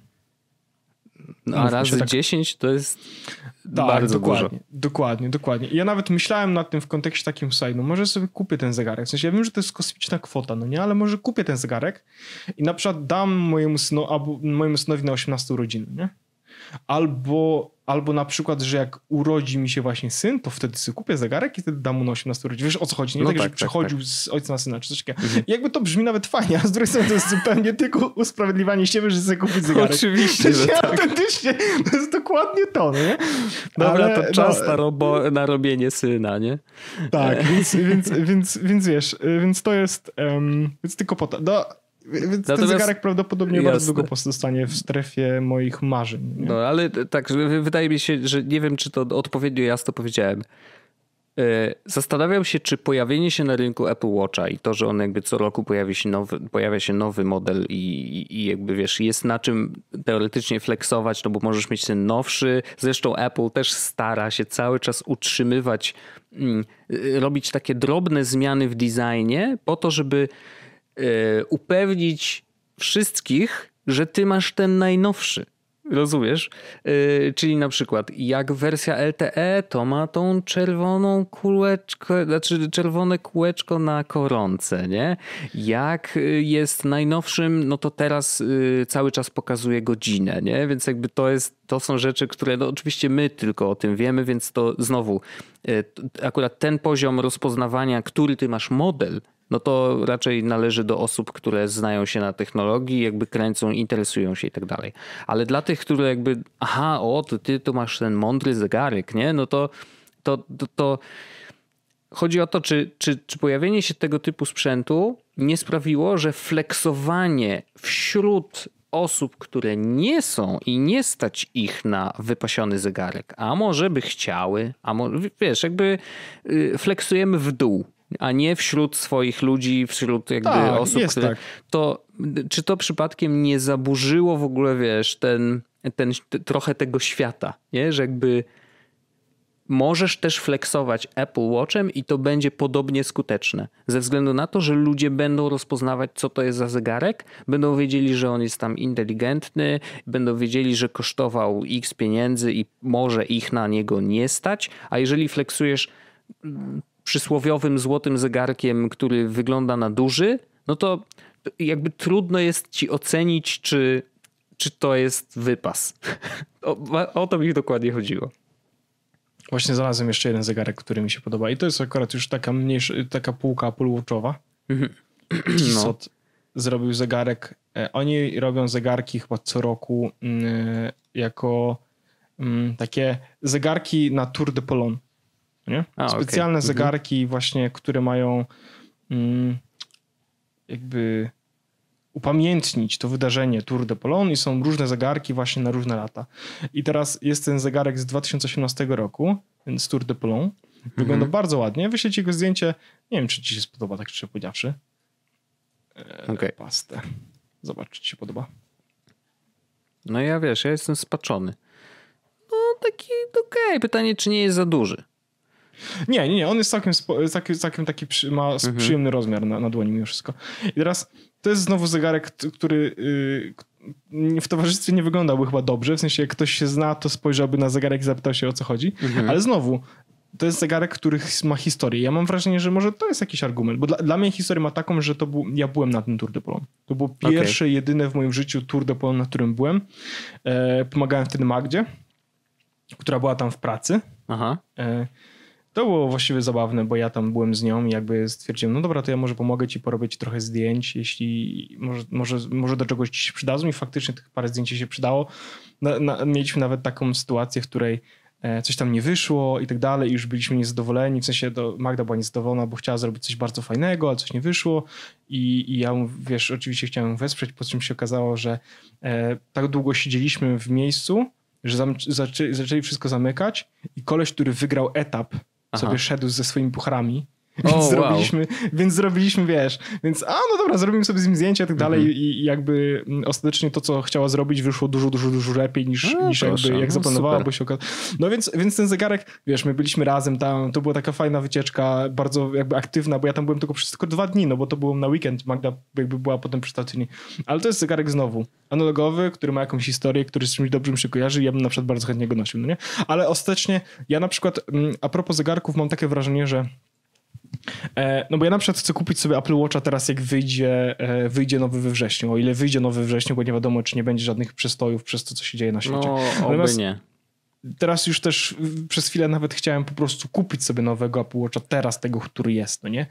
No, a razy tak... dziesięć to jest tak, bardzo dokładnie, dużo. Dokładnie, dokładnie. I ja nawet myślałem nad tym w kontekście takim, słuchaj, no może sobie kupię ten zegarek. W sensie ja wiem, że to jest kosmiczna kwota, no nie? Ale może kupię ten zegarek i na przykład dam mojemu, synu, albo mojemu synowi na osiemnaste urodziny, nie? Albo, albo na przykład, że jak urodzi mi się właśnie syn, to wtedy sobie kupię zegarek i wtedy dam mu na osiemnaste urodziny. Wiesz, o co chodzi? Nie no tak, tak, że tak, przechodził tak. z ojca na syna, czy coś takiego. Mhm. Jakby to brzmi nawet fajnie, a z drugiej strony to jest zupełnie tylko usprawiedliwianie siebie, że sobie kupić zegarek. Oczywiście, że tak. Autentycznie, to jest dokładnie to, nie? Dobra, ale, to czas no, na, robo, na robienie syna, nie? Tak, więc, więc, więc, więc wiesz, więc to jest, um, więc tylko po to. No, Więc Natomiast, ten zegarek prawdopodobnie jasne. bardzo długo pozostanie w strefie moich marzeń. Nie? No ale tak, wydaje mi się, że nie wiem, czy to odpowiednio jasno powiedziałem. Zastanawiam się, czy pojawienie się na rynku Apple Watcha i to, że on jakby co roku pojawi się nowy, pojawia się nowy model i, i jakby wiesz, jest na czym teoretycznie flexować, no bo możesz mieć ten nowszy. Zresztą Apple też stara się cały czas utrzymywać, robić takie drobne zmiany w designie po to, żeby upewnić wszystkich, że ty masz ten najnowszy. Rozumiesz? Yy, czyli na przykład jak wersja L T E to ma tą czerwoną kółeczko, znaczy czerwone kółeczko na koronce, nie? Jak jest najnowszym, no to teraz yy, cały czas pokazuje godzinę, nie? Więc jakby to jest, to są rzeczy, które no oczywiście my tylko o tym wiemy, więc to znowu yy, akurat ten poziom rozpoznawania, który ty masz model, no to raczej należy do osób, które znają się na technologii, jakby kręcą, interesują się i tak dalej. Ale dla tych, które jakby, aha, o, to ty to masz ten mądry zegarek, nie? No to, to, to, to chodzi o to, czy, czy, czy pojawienie się tego typu sprzętu nie sprawiło, że flexowanie wśród osób, które nie są i nie stać ich na wypasiony zegarek, a może by chciały, a może, wiesz, jakby flexujemy w dół, a nie wśród swoich ludzi, wśród jakby tak, osób, jest które... Tak. To, czy to przypadkiem nie zaburzyło w ogóle, wiesz, ten, ten, trochę tego świata, nie? Że jakby możesz też flexować Apple Watchem i to będzie podobnie skuteczne. Ze względu na to, że ludzie będą rozpoznawać, co to jest za zegarek, będą wiedzieli, że on jest tam inteligentny, będą wiedzieli, że kosztował X pieniędzy i może ich na niego nie stać, a jeżeli flexujesz przysłowiowym złotym zegarkiem, który wygląda na duży, no to jakby trudno jest ci ocenić, czy, czy to jest wypas. O, o to mi dokładnie chodziło. Właśnie znalazłem jeszcze jeden zegarek, który mi się podoba i to jest akurat już taka mniejsza, taka półka Apple Watchowa. Tissot no. zrobił zegarek. Oni robią zegarki chyba co roku jako takie zegarki na Tour de Pologne. Nie? A, specjalne okay. zegarki mhm. właśnie, które mają mm, jakby upamiętnić to wydarzenie Tour de Pologne i są różne zegarki właśnie na różne lata. I teraz jest ten zegarek z dwa tysiące osiemnastego roku, więc Tour de Pologne. Wygląda mhm. bardzo ładnie. Wyślę ci jego zdjęcie. Nie wiem, czy ci się spodoba, tak szczerze powiedziawszy. E, okay. Pastę. Zobacz, czy ci się podoba. No ja wiesz, ja jestem spaczony. No taki okej. Okay. Pytanie, czy nie jest za duży. Nie, nie, nie. On jest całkiem, całkiem, całkiem taki, przy, ma mhm. przyjemny rozmiar na, na dłoni mimo wszystko. I teraz to jest znowu zegarek, który yy, w towarzystwie nie wyglądałby chyba dobrze. W sensie, jak ktoś się zna, to spojrzałby na zegarek i zapytał się, o co chodzi. Mhm. Ale znowu, to jest zegarek, który ma historię. Ja mam wrażenie, że może to jest jakiś argument, bo dla, dla mnie historię ma taką, że to był, ja byłem na tym Tour de Pologne. To było pierwsze, okay. jedyne w moim życiu Tour de Pologne, na którym byłem. E, pomagałem wtedy Magdzie, która była tam w pracy. Aha. E, To było właściwie zabawne, bo ja tam byłem z nią i jakby stwierdziłem, no dobra, to ja może pomogę ci, porobię ci trochę zdjęć, jeśli może, może, może do czegoś ci się przydadzą i faktycznie tych parę zdjęć się przydało. Na, na, mieliśmy nawet taką sytuację, w której e, coś tam nie wyszło i tak dalej i już byliśmy niezadowoleni, w sensie to Magda była niezadowolona, bo chciała zrobić coś bardzo fajnego, ale coś nie wyszło i, i ja, wiesz, oczywiście chciałem ją wesprzeć, po czym się okazało, że e, tak długo siedzieliśmy w miejscu, że zam, zaczę, zaczęli wszystko zamykać i koleś, który wygrał etap, Aha. sobie szedł ze swoimi pucharami. Więc, oh, zrobiliśmy, wow. więc zrobiliśmy, wiesz, więc a no dobra, zrobimy sobie z nim zdjęcia i tak dalej mm-hmm. i jakby ostatecznie to, co chciała zrobić, wyszło dużo, dużo, dużo lepiej niż, no, niż jakby jak no, zaplanowała, super. bo się okazało. No więc, więc ten zegarek, wiesz, my byliśmy razem tam, to była taka fajna wycieczka, bardzo jakby aktywna, bo ja tam byłem tylko przez tylko dwa dni, no bo to było na weekend, Magda jakby była potem przy stacyjnie. Ale to jest zegarek znowu analogowy, który ma jakąś historię, który z czymś dobrym się kojarzy i ja bym na przykład bardzo chętnie go nosił, no nie? Ale ostatecznie ja na przykład a propos zegarków mam takie wrażenie, że no bo ja na przykład chcę kupić sobie Apple Watcha teraz, jak wyjdzie, wyjdzie nowy we wrześniu. O ile wyjdzie nowy we wrześniu, bo nie wiadomo, czy nie będzie żadnych przestojów przez to, co się dzieje na świecie. No, oby nie. Teraz już też przez chwilę nawet chciałem po prostu kupić sobie nowego Apple Watcha, teraz tego, który jest, no nie?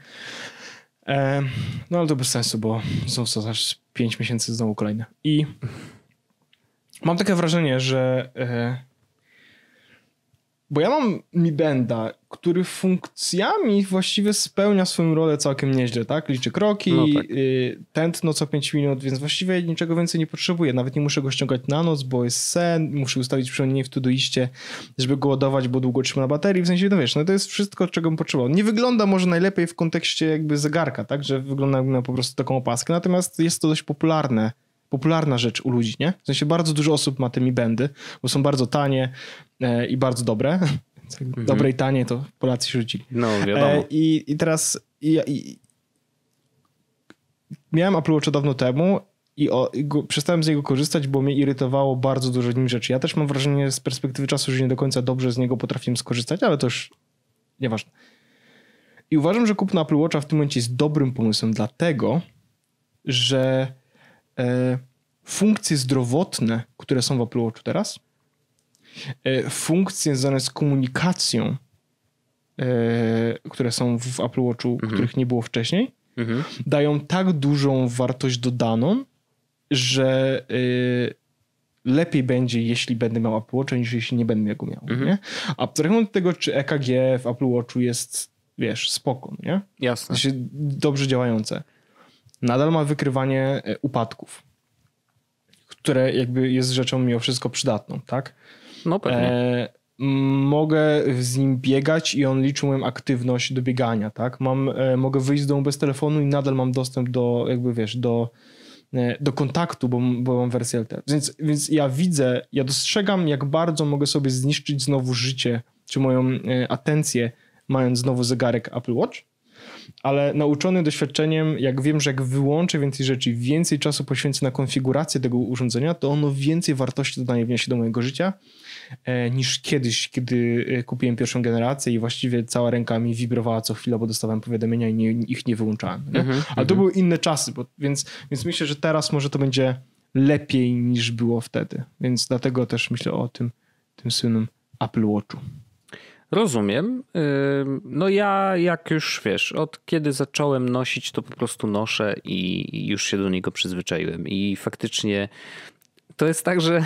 No ale to bez sensu, bo są co, aż pięć miesięcy znowu kolejne. I mam takie wrażenie, że bo ja mam Mi Banda, który funkcjami właściwie spełnia swoją rolę całkiem nieźle, tak? Liczy kroki, no tak. y, tętno co pięć minut, więc właściwie niczego więcej nie potrzebuję. Nawet nie muszę go ściągać na noc, bo jest sen, muszę ustawić przynajmniej w Todoiście, żeby go ładować, bo długo trzyma na baterii. W sensie, no wiesz, no to jest wszystko, czego bym potrzebował. Nie wygląda może najlepiej w kontekście jakby zegarka, tak? Że wygląda jakby miał po prostu taką opaskę, natomiast jest to dość popularne. Popularna rzecz u ludzi, nie? W sensie bardzo dużo osób ma te Mi Bandy, bo są bardzo tanie e, i bardzo dobre. Mhm. Dobre i tanie to Polacy się rzucili. No, wiadomo. E, i, I teraz i, i, miałem Apple Watcha dawno temu i, o, i go, przestałem z niego korzystać, bo mnie irytowało bardzo dużo nim rzeczy. Ja też mam wrażenie z perspektywy czasu, że nie do końca dobrze z niego potrafiłem skorzystać, ale to już nieważne. I uważam, że kupno Apple Watcha w tym momencie jest dobrym pomysłem, dlatego, że e, funkcje zdrowotne, które są w Apple Watchu teraz, e, funkcje związane z komunikacją, e, które są w Apple Watchu, mhm. których nie było wcześniej, mhm. dają tak dużą wartość dodaną, że y, lepiej będzie, jeśli będę miał Apple Watcha, niż jeśli nie będę go miał. Mhm. Nie? A abstrahując od tego, czy E K G w Apple Watchu jest, wiesz, spoko, nie? Jasne. Znaczy, dobrze działające. Nadal ma wykrywanie upadków, które jakby jest rzeczą mimo wszystko przydatną, tak? No pewnie. E, mogę z nim biegać i on liczy moją aktywność do biegania, tak? Mam, e, mogę wyjść z domu bez telefonu i nadal mam dostęp do, jakby wiesz, do, e, do kontaktu, bo, bo mam wersję L T E. Więc, więc ja widzę, ja dostrzegam, jak bardzo mogę sobie zniszczyć znowu życie, czy moją e, atencję, mając znowu zegarek Apple Watch, ale nauczony doświadczeniem, jak wiem, że jak wyłączę więcej rzeczy, więcej czasu poświęcę na konfigurację tego urządzenia, to ono więcej wartości dodaje wniesie do mojego życia e, niż kiedyś, kiedy kupiłem pierwszą generację i właściwie cała ręka mi wibrowała co chwilę, bo dostawałem powiadomienia i nie, ich nie wyłączałem. Nie? Mm-hmm, ale to mm-hmm. były inne czasy, bo, więc, więc myślę, że teraz może to będzie lepiej niż było wtedy. Więc dlatego też myślę o tym, tym słynnym Apple Watchu. Rozumiem. No ja jak już wiesz, od kiedy zacząłem nosić, to po prostu noszę i już się do niego przyzwyczaiłem. I faktycznie to jest tak, że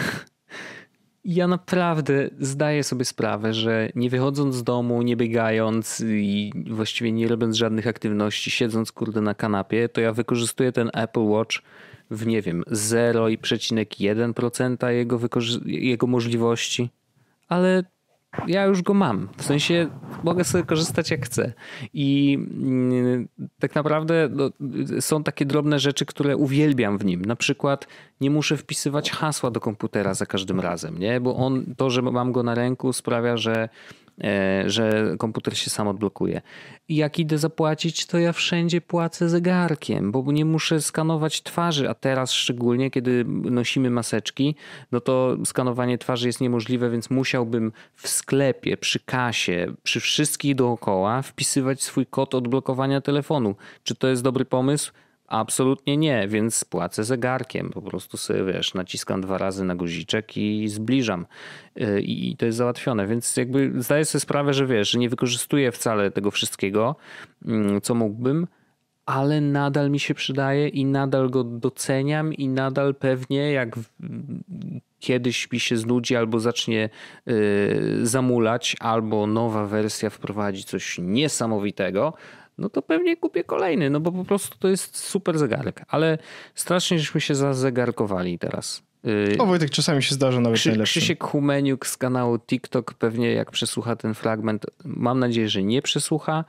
ja naprawdę zdaję sobie sprawę, że nie wychodząc z domu, nie biegając i właściwie nie robiąc żadnych aktywności, siedząc kurde na kanapie, to ja wykorzystuję ten Apple Watch w nie wiem zero przecinek jeden procent jego, wykorzy- jego możliwości, ale ja już go mam. W sensie mogę sobie korzystać jak chcę. I tak naprawdę no, są takie drobne rzeczy, które uwielbiam w nim. Na przykład nie muszę wpisywać hasła do komputera za każdym razem, nie? Bo on, to, że mam go na ręku sprawia, że że komputer się sam odblokuje. I jak idę zapłacić, to ja wszędzie płacę zegarkiem, bo nie muszę skanować twarzy, a teraz szczególnie, kiedy nosimy maseczki, no to skanowanie twarzy jest niemożliwe, więc musiałbym w sklepie, przy kasie, przy wszystkich dookoła wpisywać swój kod odblokowania telefonu. Czy to jest dobry pomysł? Absolutnie nie, więc płacę zegarkiem. Po prostu sobie, wiesz, naciskam dwa razy na guziczek i zbliżam. I to jest załatwione. Więc jakby zdaję sobie sprawę, że wiesz, że nie wykorzystuję wcale tego wszystkiego, co mógłbym, ale nadal mi się przydaje i nadal go doceniam i nadal pewnie jak kiedyś mi się znudzi albo zacznie zamulać, albo nowa wersja wprowadzi coś niesamowitego, no to pewnie kupię kolejny, no bo po prostu to jest super zegarek. Ale strasznie żeśmy się zazegarkowali teraz. O Wojtek, czasami się zdarza nawet Krzy, najlepszy. Krzysiek Humeniuk z kanału TikTok pewnie jak przesłucha ten fragment, mam nadzieję, że nie przesłucha,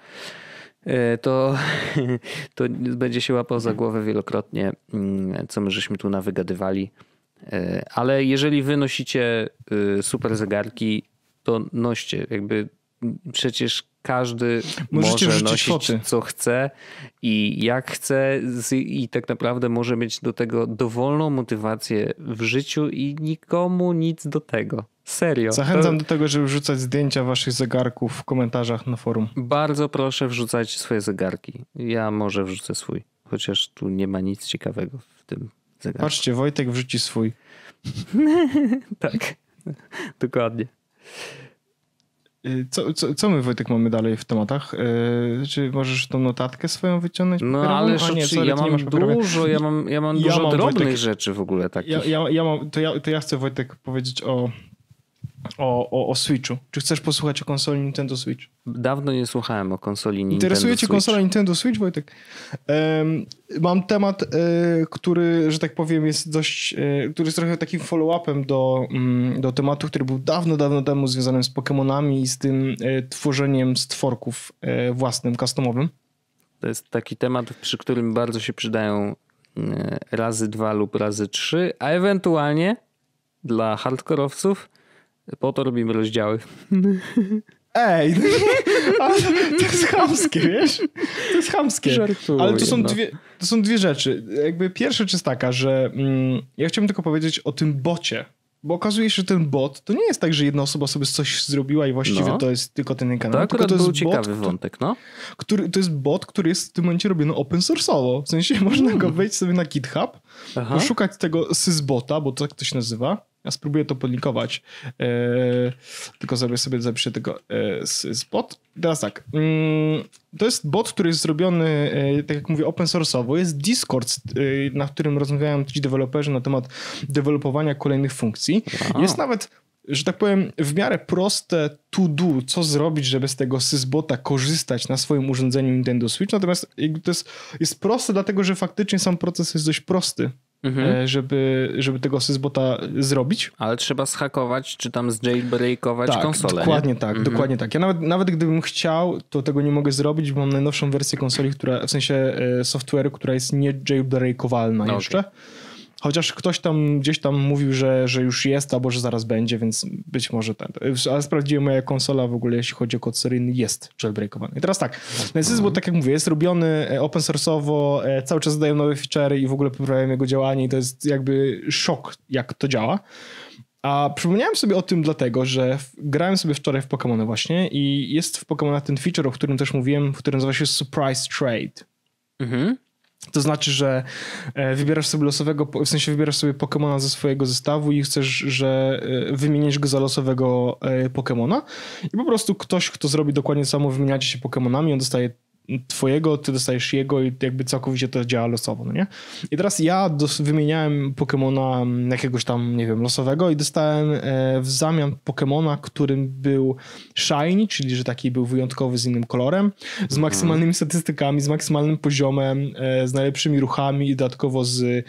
to, to będzie się łapał za głowę wielokrotnie, co my żeśmy tu nawygadywali. Ale jeżeli wy nosicie super zegarki, to noście. Jakby przecież każdy Możecie może nosić foty. co chce i jak chce i tak naprawdę może mieć do tego dowolną motywację w życiu i nikomu nic do tego. Serio. Zachęcam to... do tego, żeby wrzucać zdjęcia waszych zegarków w komentarzach na forum. Bardzo proszę wrzucać swoje zegarki. Ja może wrzucę swój, chociaż tu nie ma nic ciekawego w tym zegarku. Patrzcie, Wojtek wrzuci swój. Tak, dokładnie. Co, co, co my, Wojtek, mamy dalej w tematach? Yy, czy możesz tą notatkę swoją wyciągnąć? No ale A, nie, sorry, ja mam dużo, ja mam, ja mam dużo ja mam, drobnych Wojtek, rzeczy w ogóle takich. Ja, ja, ja mam, to, ja, to ja chcę, Wojtek, powiedzieć o, o, o, o Switchu. Czy chcesz posłuchać o konsoli Nintendo Switch? Dawno nie słuchałem o konsoli Nintendo Interesuje cię Switch. konsola Nintendo Switch, Wojtek? Um, mam temat, y, który, że tak powiem, jest dość, y, który jest trochę takim follow-upem do, y, do tematu, który był dawno, dawno temu związanym z Pokemonami i z tym y, tworzeniem stworków y, własnym, customowym. To jest taki temat, przy którym bardzo się przydają y, razy dwa lub razy trzy, a ewentualnie dla hardkorowców po to robimy rozdziały. Ej, ale to jest chamskie, wiesz? To jest chamskie. Żartuję, ale to są, no. dwie, to są dwie rzeczy. Jakby pierwsza rzecz jest taka, że mm, ja chciałbym tylko powiedzieć o tym bocie. Bo okazuje się, że ten bot to nie jest tak, że jedna osoba sobie coś zrobiła i właściwie No. to jest tylko ten kanał. To akurat to był jest ciekawy bot, wątek, no. Który, to jest bot, który jest w tym momencie robiony open source'owo. W sensie można go wejść sobie na GitHub, Aha. poszukać tego sysbota, bo tak to się nazywa. Ja spróbuję to podlinkować. E, tylko sobie sobie zapiszę tego e, sysbot. Teraz tak. Mm, to jest bot, który jest zrobiony, e, tak jak mówię, open source'owo. Jest Discord, e, na którym rozmawiają ci deweloperzy na temat dewelopowania kolejnych funkcji. Wow. Jest nawet, że tak powiem, w miarę proste to do, co zrobić, żeby z tego sysbota korzystać na swoim urządzeniu Nintendo Switch. Natomiast jakby to jest, jest proste, dlatego że faktycznie sam proces jest dość prosty. Mhm. Żeby, żeby tego sysbota zrobić. Ale trzeba zhakować, czy tam zjailbreakować tak, konsolę. Dokładnie nie? tak, Mhm. dokładnie tak. Ja nawet, nawet gdybym chciał, to tego nie mogę zrobić, bo mam najnowszą wersję konsoli, która, w sensie e, software'u, która jest nie jailbreakowalna no jeszcze. Okay. Chociaż ktoś tam gdzieś tam mówił, że, że już jest, albo że zaraz będzie, więc być może ten. Ale sprawdziłem, moja konsola w ogóle, jeśli chodzi o kod seryjny, jest jailbreakowana. I teraz tak, ten system, bo tak jak mówię, jest robiony open source'owo, cały czas dodają nowe feature'y i w ogóle poprawiają jego działanie i to jest jakby szok, jak to działa. A przypomniałem sobie o tym dlatego, że grałem sobie wczoraj w Pokémony właśnie i jest w Pokémonach ten feature, o którym też mówiłem, który nazywa się Surprise Trade. Mhm. To znaczy, że wybierasz sobie losowego, w sensie wybierasz sobie Pokemona ze swojego zestawu i chcesz, że wymienisz go za losowego Pokemona i po prostu ktoś, kto zrobi dokładnie to samo, wymieniacie się Pokemonami, on dostaje twojego, ty dostajesz jego i jakby całkowicie to działa losowo, no nie? I teraz ja dos- wymieniałem Pokemona jakiegoś tam, nie wiem, losowego i dostałem e, w zamian Pokemona, którym był shiny, czyli że taki był wyjątkowy z innym kolorem, z maksymalnymi statystykami, z maksymalnym poziomem, e, z najlepszymi ruchami i dodatkowo z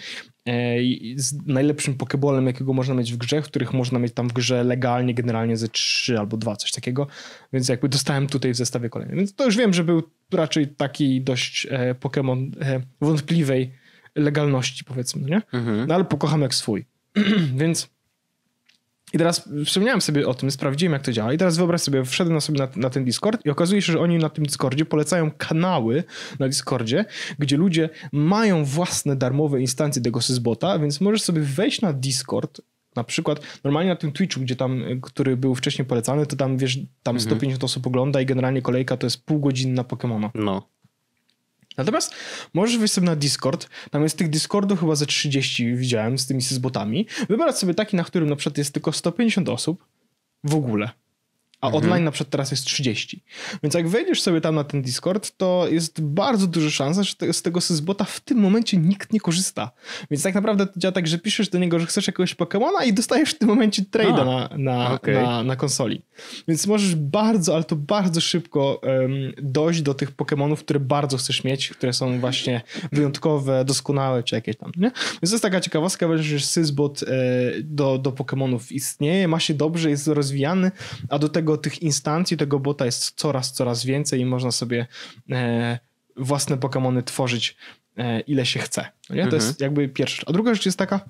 z najlepszym pokebolem, jakiego można mieć w grze, w których można mieć tam w grze legalnie generalnie ze trzy albo dwa, coś takiego, więc jakby dostałem tutaj w zestawie kolejnym. Więc to już wiem, że był raczej taki dość e, Pokémon e, wątpliwej legalności, powiedzmy, nie? Mhm. No ale pokocham jak swój. Więc i teraz wspomniałem sobie o tym, sprawdziłem jak to działa i teraz wyobraź sobie, wszedłem na sobie na, na ten Discord i okazuje się, że oni na tym Discordzie polecają kanały na Discordzie, gdzie ludzie mają własne darmowe instancje tego sysbota, więc możesz sobie wejść na Discord, na przykład normalnie na tym Twitchu, gdzie tam, który był wcześniej polecany, to tam wiesz, tam mhm. sto pięćdziesiąt osób ogląda i generalnie kolejka to jest pół godziny na Pokemona. No. Natomiast możesz wejść sobie na Discord, tam jest tych Discordów chyba ze trzydzieści widziałem z tymi sysbotami, wybrać sobie taki, na którym na przykład jest tylko sto pięćdziesiąt osób w ogóle, a mhm. online na przykład teraz jest trzydzieści. Więc jak wejdziesz sobie tam na ten Discord, to jest bardzo duża szansa, że te, z tego sysbota w tym momencie nikt nie korzysta. Więc tak naprawdę to działa tak, że piszesz do niego, że chcesz jakiegoś Pokemona i dostajesz w tym momencie trade'a na, na, okay. na, na konsoli. Więc możesz bardzo, ale to bardzo szybko um, dojść do tych Pokemonów, które bardzo chcesz mieć, które są właśnie wyjątkowe, doskonałe, czy jakieś tam, nie? Więc to jest taka ciekawostka, że sysbot e, do, do Pokemonów istnieje, ma się dobrze, jest rozwijany, a do tego tych instancji, tego bota jest coraz, coraz więcej i można sobie e, własne Pokemony tworzyć e, ile się chce. Nie? To mhm. jest jakby pierwsza. A druga rzecz jest taka,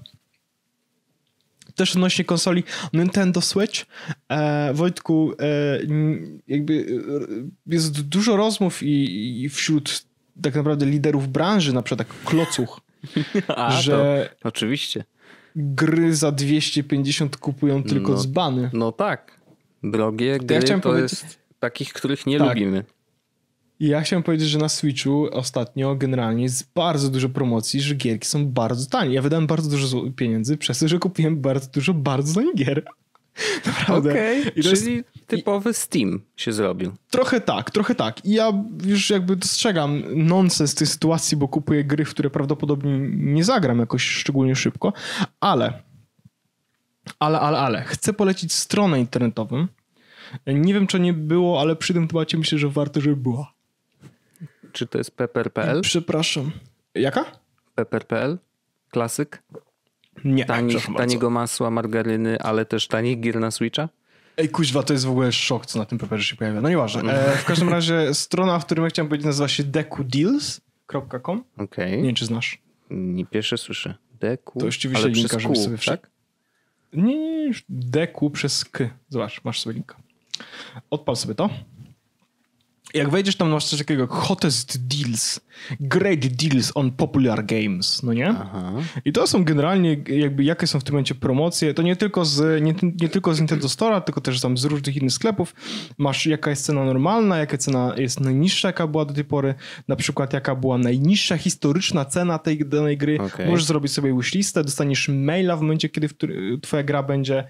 też odnośnie konsoli Nintendo Switch. E, Wojtku, e, jakby jest dużo rozmów i, i wśród tak naprawdę liderów branży, na przykład tak klocuch, A, że to, oczywiście. Gry za dwieście pięćdziesiąt kupują tylko no, dzbany. No tak. Drogie gry ja to powiedzieć... jest takich, których nie tak. lubimy. I ja chciałem powiedzieć, że na Switchu ostatnio generalnie jest bardzo dużo promocji, że gierki są bardzo tanie. Ja wydałem bardzo dużo pieniędzy przez to, że kupiłem bardzo dużo bardzo tanich gier. Naprawdę. Okej, okay, czyli jest... typowy Steam się zrobił. Trochę tak, trochę tak. I ja już jakby dostrzegam nonsens tej sytuacji, bo kupuję gry, w które prawdopodobnie nie zagram jakoś szczególnie szybko, ale ale, ale, ale chcę polecić stronę internetową. Nie wiem, czy nie było, ale przy tym temacie myślę, że warto, żeby była. Czy to jest pepper kropka p l? Przepraszam. Jaka? pepper kropka p l? Klasyk? Nie. Tanich, taniego masła, margaryny, ale też tanich gier na Switcha? Ej, kuźwa, to jest w ogóle szok, co na tym Pepperze się pojawia. No nieważne. E, w każdym razie strona, w którym ja chciałem powiedzieć, nazywa się deku deals kropka com. Okej. Nie wiem, czy znasz. Nie pierwsze słyszę. Deku, to już ci wyślę linka, żeby sobie wszedł. Nie, nie, nie. Deku przez K. Zobacz, masz sobie linka. Odpal sobie to. Jak wejdziesz tam, masz coś takiego hottest deals, great deals on popular games, no nie? Aha. I to są generalnie jakby jakie są w tym momencie promocje, to nie tylko z, nie, nie tylko z Nintendo Store'a, tylko też tam z różnych innych sklepów. Masz jaka jest cena normalna, jaka cena jest najniższa, jaka była do tej pory, na przykład jaka była najniższa historyczna cena tej danej gry. Okay. Możesz zrobić sobie wishlistę, dostaniesz maila w momencie, kiedy twoja gra będzie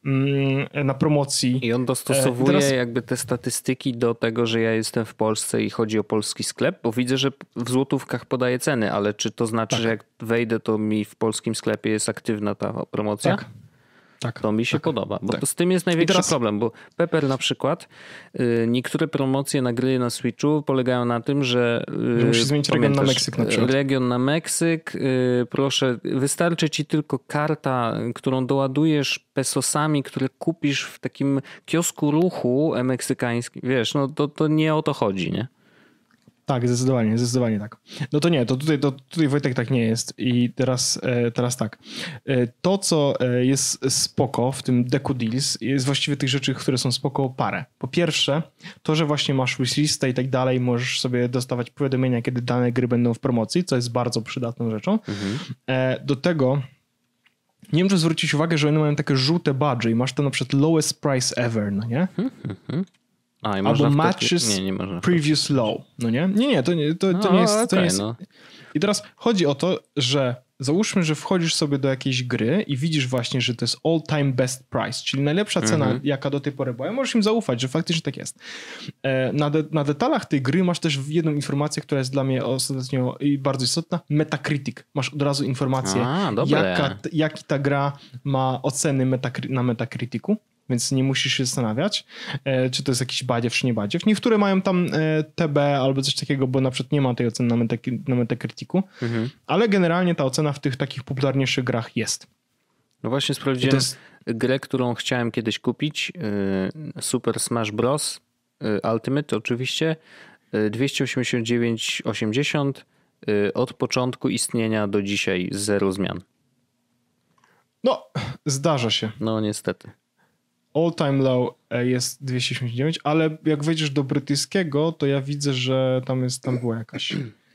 na promocji. I on dostosowuje teraz... jakby te statystyki do tego, że ja jestem w Polsce i chodzi o polski sklep, bo widzę, że w złotówkach podaje ceny, ale czy to znaczy, tak. że jak wejdę, to mi w polskim sklepie jest aktywna ta promocja? Tak. Tak, to mi się tak, podoba, bo tak. to z tym jest największy teraz... problem, bo Pepper na przykład, y, niektóre promocje na gry na Switchu polegają na tym, że, y, że musisz zmienić region na Meksyk na przykład. Region na Meksyk, y, proszę, wystarczy ci tylko karta, którą doładujesz pesosami, które kupisz w takim kiosku ruchu meksykańskim, wiesz, no to, to nie o to chodzi, nie? Tak, zdecydowanie, zdecydowanie tak. No to nie, to tutaj, to tutaj Wojtek tak nie jest i teraz, teraz tak. To, co jest spoko w tym Deku Deals, jest właściwie tych rzeczy, które są spoko parę. Po pierwsze, to, że właśnie masz wishlistę i tak dalej, możesz sobie dostawać powiadomienia, kiedy dane gry będą w promocji, co jest bardzo przydatną rzeczą. Mhm. Do tego nie wiem, czy zwrócić uwagę, że one mają takie żółte badże i masz to na przykład lowest price ever, no nie? Mhm. A, albo matches nie, nie previous low. No nie? Nie, nie, to nie, to, to no, nie jest... Okay, to nie jest... No. I teraz chodzi o to, że załóżmy, że wchodzisz sobie do jakiejś gry i widzisz właśnie, że to jest all time best price, czyli najlepsza cena, mm-hmm. jaka do tej pory była. Możesz im zaufać, że faktycznie tak jest. Na, de- na detalach tej gry masz też jedną informację, która jest dla mnie ostatnio bardzo istotna. Metacritic. Masz od razu informację, A, jaka, jaki ta gra ma oceny metacry- na Metacriticu. Więc nie musisz się zastanawiać, e, czy to jest jakiś badziew, czy nie badziew. Niektóre mają tam e, T B albo coś takiego, bo na przykład nie ma tej oceny na, Metac- na Metacriticu, mhm. ale generalnie ta ocena w tych takich popularniejszych grach jest. No właśnie sprawdziłem jest... grę, którą chciałem kiedyś kupić, y, Super Smash Bros. Y, Ultimate oczywiście, y, dwieście osiemdziesiąt dziewięć osiemdziesiąt y, od początku istnienia do dzisiaj zero zmian. No, zdarza się. No niestety. All time low jest dwieście osiemdziesiąt dziewięć, ale jak wejdziesz do brytyjskiego, to ja widzę, że tam jest, tam była jakaś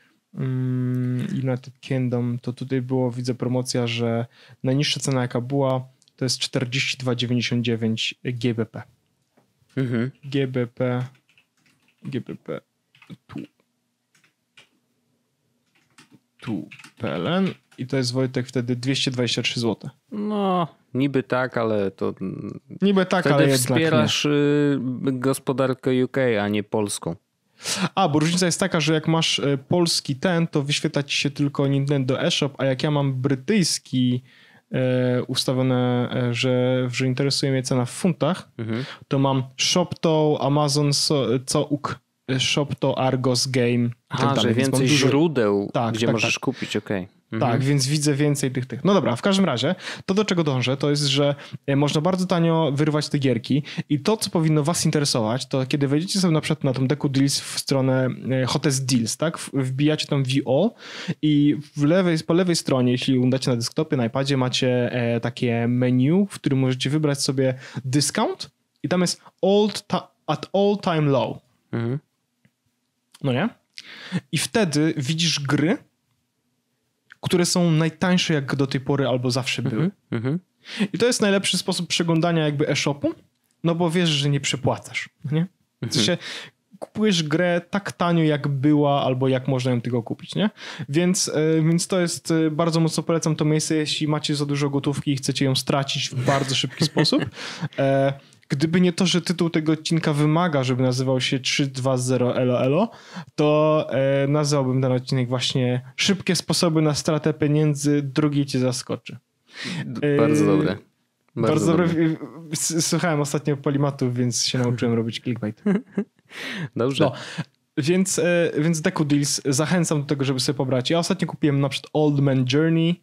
um, United Kingdom, to tutaj było, widzę promocja, że najniższa cena jaka była, to jest czterdzieści dwa dziewięćdziesiąt dziewięć G B P. Mhm. G B P G B P tu tu P L N i to jest, Wojtek, wtedy dwieście dwadzieścia trzy złote. No, niby tak, ale to... Niby tak, ale jednak wspierasz nie. Gospodarkę U K, a nie polską. A, bo różnica jest taka, że jak masz polski ten, to wyświetla ci się tylko Nintendo eShop, a jak ja mam brytyjski e, ustawione, e, że, że interesuje mnie cena w funtach, mhm. to mam ShopTo, Amazon, so, Couk, ShopTo, Argos, Game. Aha, tak że więcej dużo... źródeł, tak, gdzie tak, możesz tak. kupić, okej. Okay. Mhm. Tak, więc widzę więcej tych, tych. No dobra, w każdym razie to, do czego dążę, to jest, że można bardzo tanio wyrwać te gierki i to, co powinno was interesować, to kiedy wejdziecie sobie na przykład na tą Deku Deals w stronę Hottest Deals, tak? Wbijacie tam V O i w lewej, po lewej stronie, jeśli udacie na desktopie, na iPadzie, macie takie menu, w którym możecie wybrać sobie discount i tam jest old ta- at all time low. Mhm. No nie? I wtedy widzisz gry, które są najtańsze jak do tej pory albo zawsze były. Mm-hmm. I to jest najlepszy sposób przeglądania jakby e-shopu, no bo wiesz, że nie przepłacasz. Nie? W sensie kupujesz grę tak tanio jak była albo jak można ją tylko kupić. Nie? Więc, więc to jest, bardzo mocno polecam to miejsce, jeśli macie za dużo gotówki i chcecie ją stracić w bardzo szybki sposób. Gdyby nie to, że tytuł tego odcinka wymaga, żeby nazywał się trzy dwa zero Elo Elo, to e, nazwałbym ten odcinek właśnie Szybkie sposoby na stratę pieniędzy, drugi cię zaskoczy. E, bardzo dobre. Bardzo, bardzo dobre. dobre. Słuchałem ostatnio Polimatów, więc się nauczyłem robić clickbait. Dobrze. No, więc, e, więc Deku Deals zachęcam do tego, żeby sobie pobrać. Ja ostatnio kupiłem na przykład Old Man Journey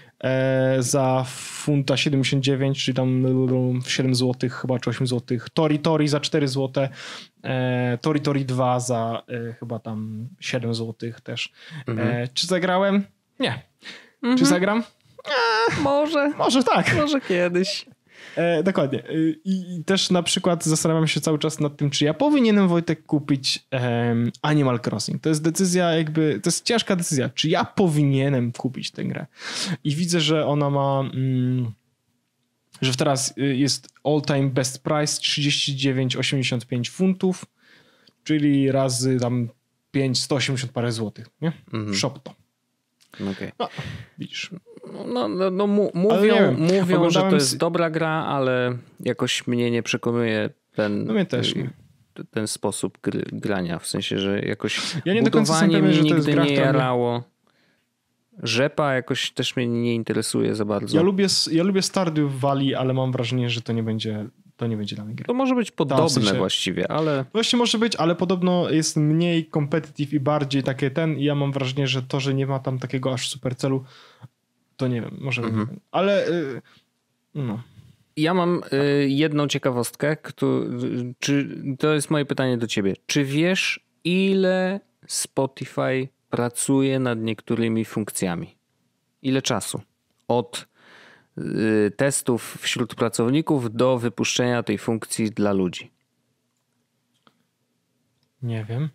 za funta siedemdziesiąt dziewięć, czyli tam siedem złotych chyba, czy osiem złotych. Tori Tori za cztery złote. Tori Tori dwa za chyba tam siedem złotych też. Mhm. Czy zagrałem? Nie. Mhm. Czy zagram? Eee, może. Może tak. Może kiedyś. E, dokładnie. I, I też na przykład zastanawiam się cały czas nad tym, czy ja powinienem, Wojtek, kupić um, Animal Crossing. To jest decyzja jakby, to jest ciężka decyzja. Czy ja powinienem kupić tę grę? I widzę, że ona ma... Mm, że teraz jest all time best price trzydzieści dziewięć osiemdziesiąt pięć funtów, czyli razy tam pięć, sto osiemdziesiąt parę złotych, nie? Mm-hmm. Shop to. Okay. No, widzisz. No, no, no mu, mówią, wiem, mówią że to jest dobra gra, ale jakoś mnie nie przekonuje ten, no mnie też nie. ten sposób gry, grania. W sensie, że jakoś ja nie budowanie mnie nigdy gra, nie jarało. Rzepa jakoś też mnie nie interesuje za bardzo. Ja lubię, ja lubię Stardew Valley, ale mam wrażenie, że to nie będzie, to nie będzie dla mnie gry. To może być podobne w sensie, właściwie, ale... Właśnie może być, ale podobno jest mniej competitive i bardziej takie ten i ja mam wrażenie, że to, że nie ma tam takiego aż super celu, to nie wiem, może mhm. być. Ale yy, no... Ja mam y, jedną ciekawostkę, kto, czy, to jest moje pytanie do ciebie. Czy wiesz, ile Spotify pracuje nad niektórymi funkcjami? Ile czasu? Od y, testów wśród pracowników do wypuszczenia tej funkcji dla ludzi? Nie wiem.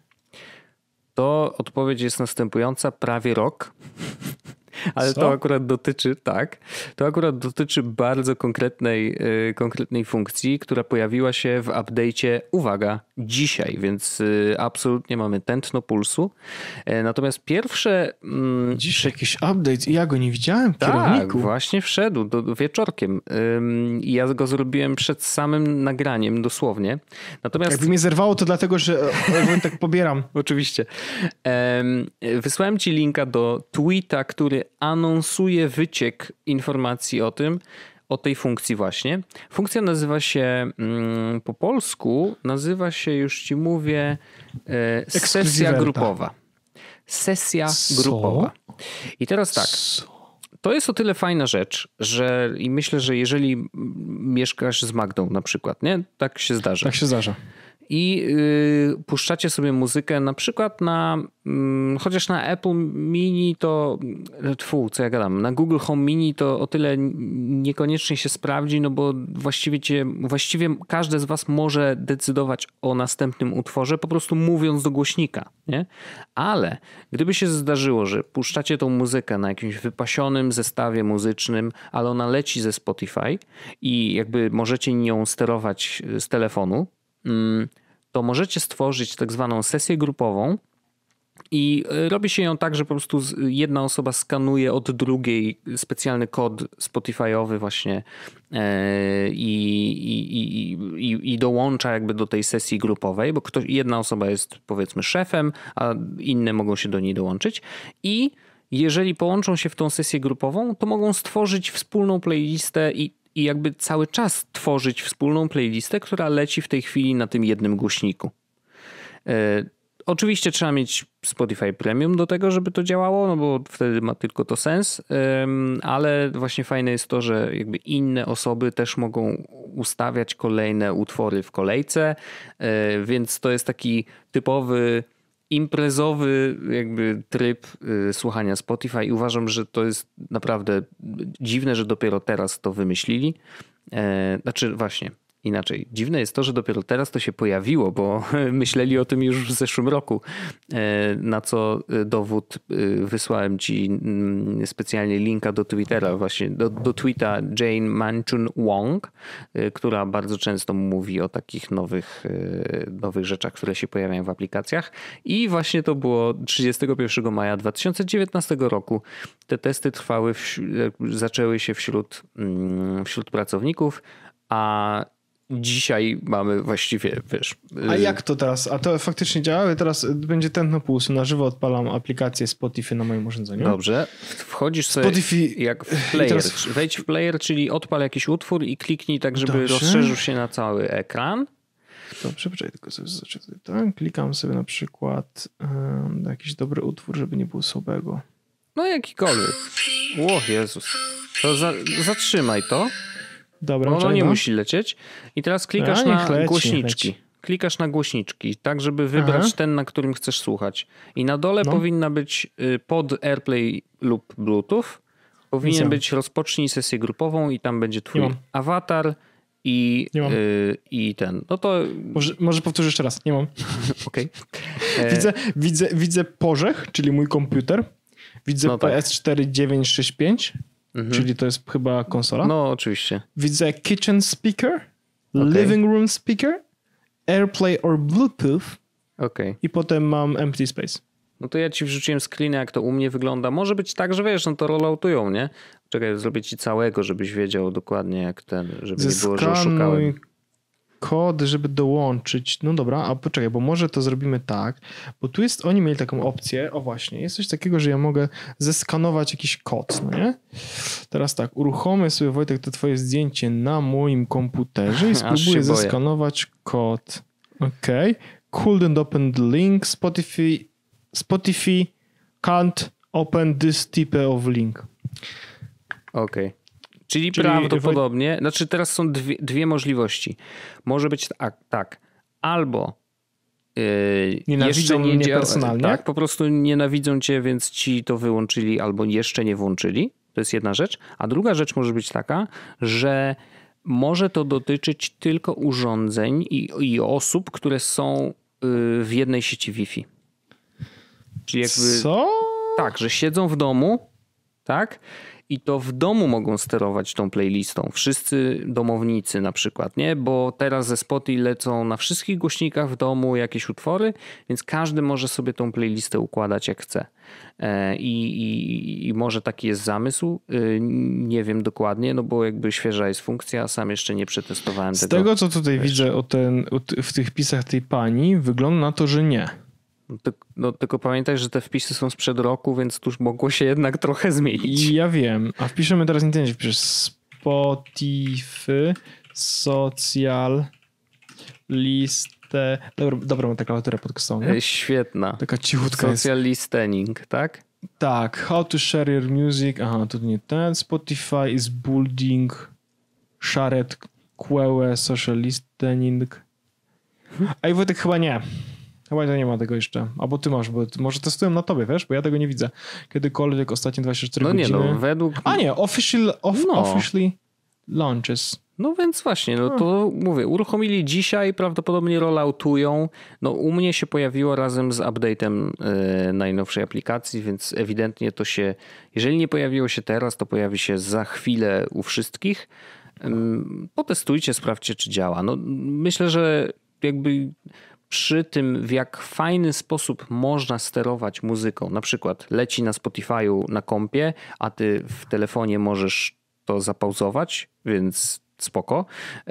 To odpowiedź jest następująca. Prawie rok. Ale Co? to akurat dotyczy, tak, to akurat dotyczy bardzo konkretnej, yy, konkretnej funkcji, która pojawiła się w update'cie, uwaga, dzisiaj, więc yy, absolutnie mamy tętno pulsu. Yy, natomiast pierwsze... Yy, Dziś jakiś update i ja go nie widziałem w tak, kierowniku. właśnie wszedł do, do wieczorkiem. Yy, ja go zrobiłem przed samym nagraniem, dosłownie. Natomiast... Jakby mnie zerwało, to dlatego, że tak pobieram. Oczywiście. Yy, wysłałem ci linka do tweeta, który anonsuje wyciek informacji o tym, o tej funkcji właśnie. Funkcja nazywa się mm, po polsku, nazywa się, już ci mówię, e, sesja grupowa. Sesja Co? grupowa. I teraz tak, to jest o tyle fajna rzecz, że i myślę, że jeżeli mieszkasz z Magdą na przykład, nie? Tak się zdarza. Tak się zdarza. I yy, puszczacie sobie muzykę na przykład na, yy, chociaż na Apple Mini to, tfu, co ja gadam, na Google Home Mini to o tyle niekoniecznie się sprawdzi, no bo właściwie, cię, właściwie każdy z was może decydować o następnym utworze, po prostu mówiąc do głośnika, nie? Ale gdyby się zdarzyło, że puszczacie tą muzykę na jakimś wypasionym zestawie muzycznym, ale ona leci ze Spotify i jakby możecie nią sterować z telefonu, to możecie stworzyć tak zwaną sesję grupową i robi się ją tak, że po prostu jedna osoba skanuje od drugiej specjalny kod Spotify'owy właśnie i, i, i, i dołącza jakby do tej sesji grupowej, bo ktoś, jedna osoba jest powiedzmy szefem, a inne mogą się do niej dołączyć i jeżeli połączą się w tą sesję grupową, to mogą stworzyć wspólną playlistę i I jakby cały czas tworzyć wspólną playlistę, która leci w tej chwili na tym jednym głośniku. E, oczywiście trzeba mieć Spotify Premium do tego, żeby to działało, no bo wtedy ma tylko to sens, e, ale właśnie fajne jest to, że jakby inne osoby też mogą ustawiać kolejne utwory w kolejce, e, więc to jest taki typowy imprezowy jakby tryb y, słuchania Spotify i uważam, że to jest naprawdę dziwne, że dopiero teraz to wymyślili. E, znaczy właśnie inaczej. Dziwne jest to, że dopiero teraz to się pojawiło, bo myśleli o tym już w zeszłym roku, e, na co dowód y, wysłałem ci y, specjalnie linka do Twittera, właśnie do, do tweeta Jane Manchun-Wong, y, która bardzo często mówi o takich nowych, y, nowych rzeczach, które się pojawiają w aplikacjach i właśnie to było trzydziestego pierwszego maja dwa tysiące dziewiętnastego roku. Te testy trwały, w, zaczęły się wśród, y, wśród pracowników, a dzisiaj mamy właściwie, wiesz... A jak to teraz? A to faktycznie działa? Teraz będzie tętno pulsu. Na żywo odpalam aplikację Spotify na moim urządzeniu. Dobrze. Wchodzisz sobie Spotify... jak w player. Teraz... Wejdź w player, czyli odpal jakiś utwór i kliknij tak, żeby Dobrze. rozszerzył się na cały ekran. Dobrze, poczekaj, tylko sobie zaczekaj. Tak? Klikam sobie na przykład um, jakiś dobry utwór, żeby nie było słabego. No jakikolwiek. O Jezus. To za, zatrzymaj to. Dobra, ono nie no. musi lecieć. I teraz klikasz A, na leci, głośniczki. Klikasz na głośniczki, tak żeby wybrać Aha. ten, na którym chcesz słuchać. I na dole no. powinna być pod AirPlay lub Bluetooth Powinien być rozpocznij sesję grupową i tam będzie twój awatar i, yy, i ten. No to... Może, może powtórzę jeszcze raz. Nie mam. Okej. Okay. Widzę, widzę, widzę Porzech, czyli mój komputer. Widzę no tak. P S cztery dziewięć sześć pięć, mhm. czyli to jest chyba konsola. No oczywiście. Widzę kitchen speaker, okay. living room speaker, AirPlay or Bluetooth okay. i potem mam empty space. No to ja ci wrzuciłem screena, jak to u mnie wygląda. Może być tak, że wiesz, no to rolloutują, nie? Czekaj, zrobię ci całego, żebyś wiedział dokładnie jak ten, żeby Zeskanuj nie było, że oszukałem. Kod, żeby dołączyć. No dobra, a poczekaj, bo może to zrobimy tak, bo tu jest, oni mieli taką opcję, o właśnie, jest coś takiego, że ja mogę zeskanować jakiś kod, no nie? Teraz tak, uruchomię sobie, Wojtek, to twoje zdjęcie na moim komputerze i spróbuję zeskanować kod. Okej. Okay. Couldn't open the link, Spotify, Spotify can't open this type of link. Okej. Okay. Czyli, Czyli prawdopodobnie, znaczy teraz są dwie, dwie możliwości. Może być tak, tak. albo yy, nienawidzą jeszcze nie mnie personalnie. Tak, po prostu nienawidzą cię, więc ci to wyłączyli albo jeszcze nie włączyli. To jest jedna rzecz. A druga rzecz może być taka, że może to dotyczyć tylko urządzeń i, i osób, które są yy, w jednej sieci Wi-Fi. Czyli jakby, Co? Tak, że siedzą w domu, tak? I to w domu mogą sterować tą playlistą. Wszyscy domownicy na przykład, nie? Bo teraz ze Spotify lecą na wszystkich głośnikach w domu jakieś utwory, więc każdy może sobie tą playlistę układać jak chce. I, i, i może taki jest zamysł. Nie wiem dokładnie, no bo jakby świeża jest funkcja, sam jeszcze nie przetestowałem Z tego. Z tego, co tutaj wiesz. widzę o ten, w tych pisach tej pani, wygląda na to, że nie. No, no, tylko pamiętaj, że te wpisy są sprzed roku, więc tuż mogło się jednak trochę zmienić. Ja wiem, a wpiszemy teraz internecie, wpiszesz Spotify, social, listę. Dobra, dobra mam taką klawiaturę podcastową, nie? Świetna. Taka cichutka Social jest. listening, tak? Tak, how to share your music. Aha, to nie ten. Spotify is building shared queue social listening. A i Wojtek chyba nie. Chyba to nie ma tego jeszcze. Albo ty masz, bo może testują na tobie, wiesz? Bo ja tego nie widzę. Kiedykolwiek ostatnie dwadzieścia cztery no godziny. No nie, no według... A nie, official, off, no. officially launches. No więc właśnie, no to mówię, uruchomili dzisiaj, prawdopodobnie rolloutują. No u mnie się pojawiło razem z update'em yy, najnowszej aplikacji, więc ewidentnie to się, jeżeli nie pojawiło się teraz, to pojawi się za chwilę u wszystkich. Yy, potestujcie, sprawdźcie, czy działa. No myślę, że jakby... Przy tym, w jak fajny sposób można sterować muzyką, na przykład leci na Spotify'u na kompie, a ty w telefonie możesz to zapauzować, więc spoko.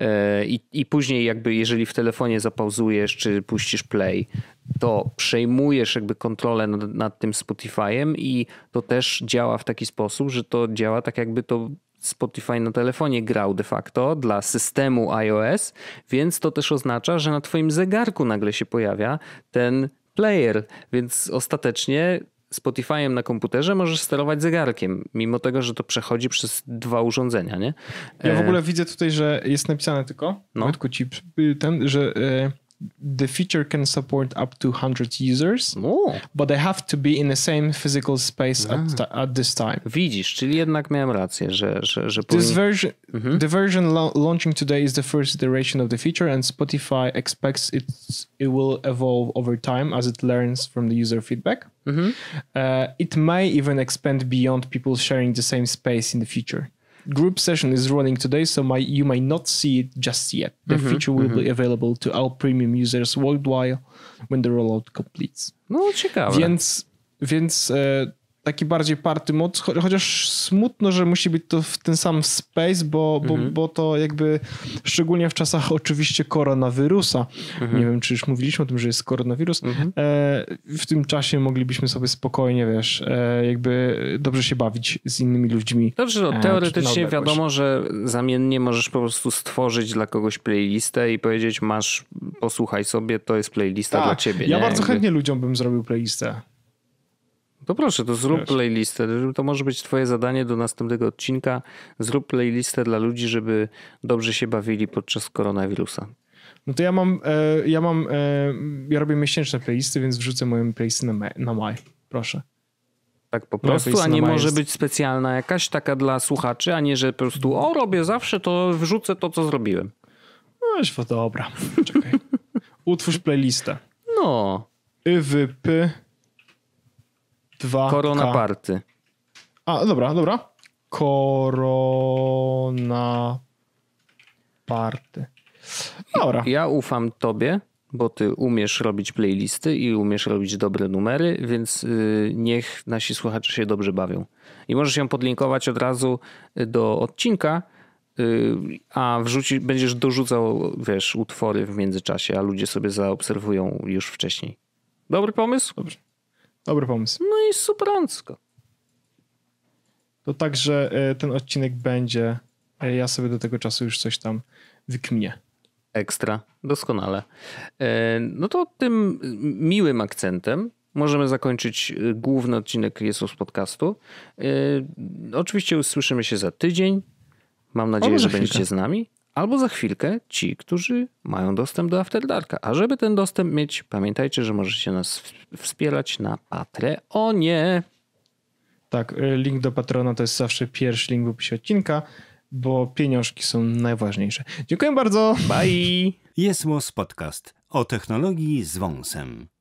I, i później jakby jeżeli w telefonie zapauzujesz czy puścisz play, to przejmujesz jakby kontrolę nad, nad tym Spotify'em i to też działa w taki sposób, że to działa tak jakby to Spotify na telefonie grał de facto dla systemu iOS, więc to też oznacza, że na twoim zegarku nagle się pojawia ten player, więc ostatecznie Spotify'em na komputerze możesz sterować zegarkiem, mimo tego, że to przechodzi przez dwa urządzenia, nie? Ja w ogóle widzę tutaj, że jest napisane tylko, no. tylko ci ten, że the feature can support up to one hundred users, oh. but they have to be in the same physical space at, at this time. Widzisz, czyli jednak miałem rację, że... że, że This powinien... version, mm-hmm. The version la- launching today is the first iteration of the feature and Spotify expects it's, it will evolve over time as it learns from the user feedback. Mm-hmm. Uh, it may even expand beyond people sharing the same space in the future. Group session is running today, so my, you may not see it just yet. The mm-hmm, feature will mm-hmm. be available to all premium users worldwide when the rollout completes. No ciekawe. Więc, więc e, taki bardziej party mod, cho- chociaż smutno, że musi być to w ten sam space, bo, bo, mm-hmm. bo to jakby szczególnie w czasach oczywiście koronawirusa. Mm-hmm. Nie wiem, czy już mówiliśmy o tym, że jest koronawirus. Mm-hmm. E, w tym czasie moglibyśmy sobie spokojnie, wiesz, e, jakby dobrze się bawić z innymi ludźmi. Dobrze, no, teoretycznie e, wiadomo, że zamiennie możesz po prostu stworzyć dla kogoś playlistę i powiedzieć, masz, posłuchaj sobie, to jest playlista tak, dla ciebie. Ja nie? bardzo jakby... chętnie ludziom bym zrobił playlistę. To proszę, to zrób Wiesz. playlistę. To może być twoje zadanie do następnego odcinka. Zrób playlistę dla ludzi, żeby dobrze się bawili podczas koronawirusa. No to ja mam, e, ja mam, e, ja robię miesięczne playlisty, więc wrzucę moją playlisty na, ma- na maj. Proszę. Tak po prostu, a nie może być specjalna jakaś taka dla słuchaczy, a nie, że po prostu o, robię zawsze, to wrzucę to, co zrobiłem. No, dobra. Czekaj. Utwórz playlistę. No. Y W P dwa K. Korona Party. A, dobra, dobra. Korona Party. Dobra. Ja ufam tobie, bo ty umiesz robić playlisty i umiesz robić dobre numery, więc yy, niech nasi słuchacze się dobrze bawią. I możesz ją podlinkować od razu do odcinka, yy, a wrzuci, będziesz dorzucał, wiesz, utwory w międzyczasie, a ludzie sobie zaobserwują już wcześniej. Dobry pomysł? Dobrze. Dobry pomysł. No i superancko. To także ten odcinek będzie, ja sobie do tego czasu już coś tam wykminię. Ekstra, doskonale. No to tym miłym akcentem możemy zakończyć główny odcinek Jesus Podcastu. Oczywiście usłyszymy się za tydzień. Mam nadzieję, że będziecie z nami. Albo za chwilkę ci, którzy mają dostęp do After Darka. A żeby ten dostęp mieć, pamiętajcie, że możecie nas wspierać na Patreonie. Tak, link do Patreona to jest zawsze pierwszy link w opisie odcinka, bo pieniążki są najważniejsze. Dziękuję bardzo. Bye. Jesus Podcast o technologii z wąsem.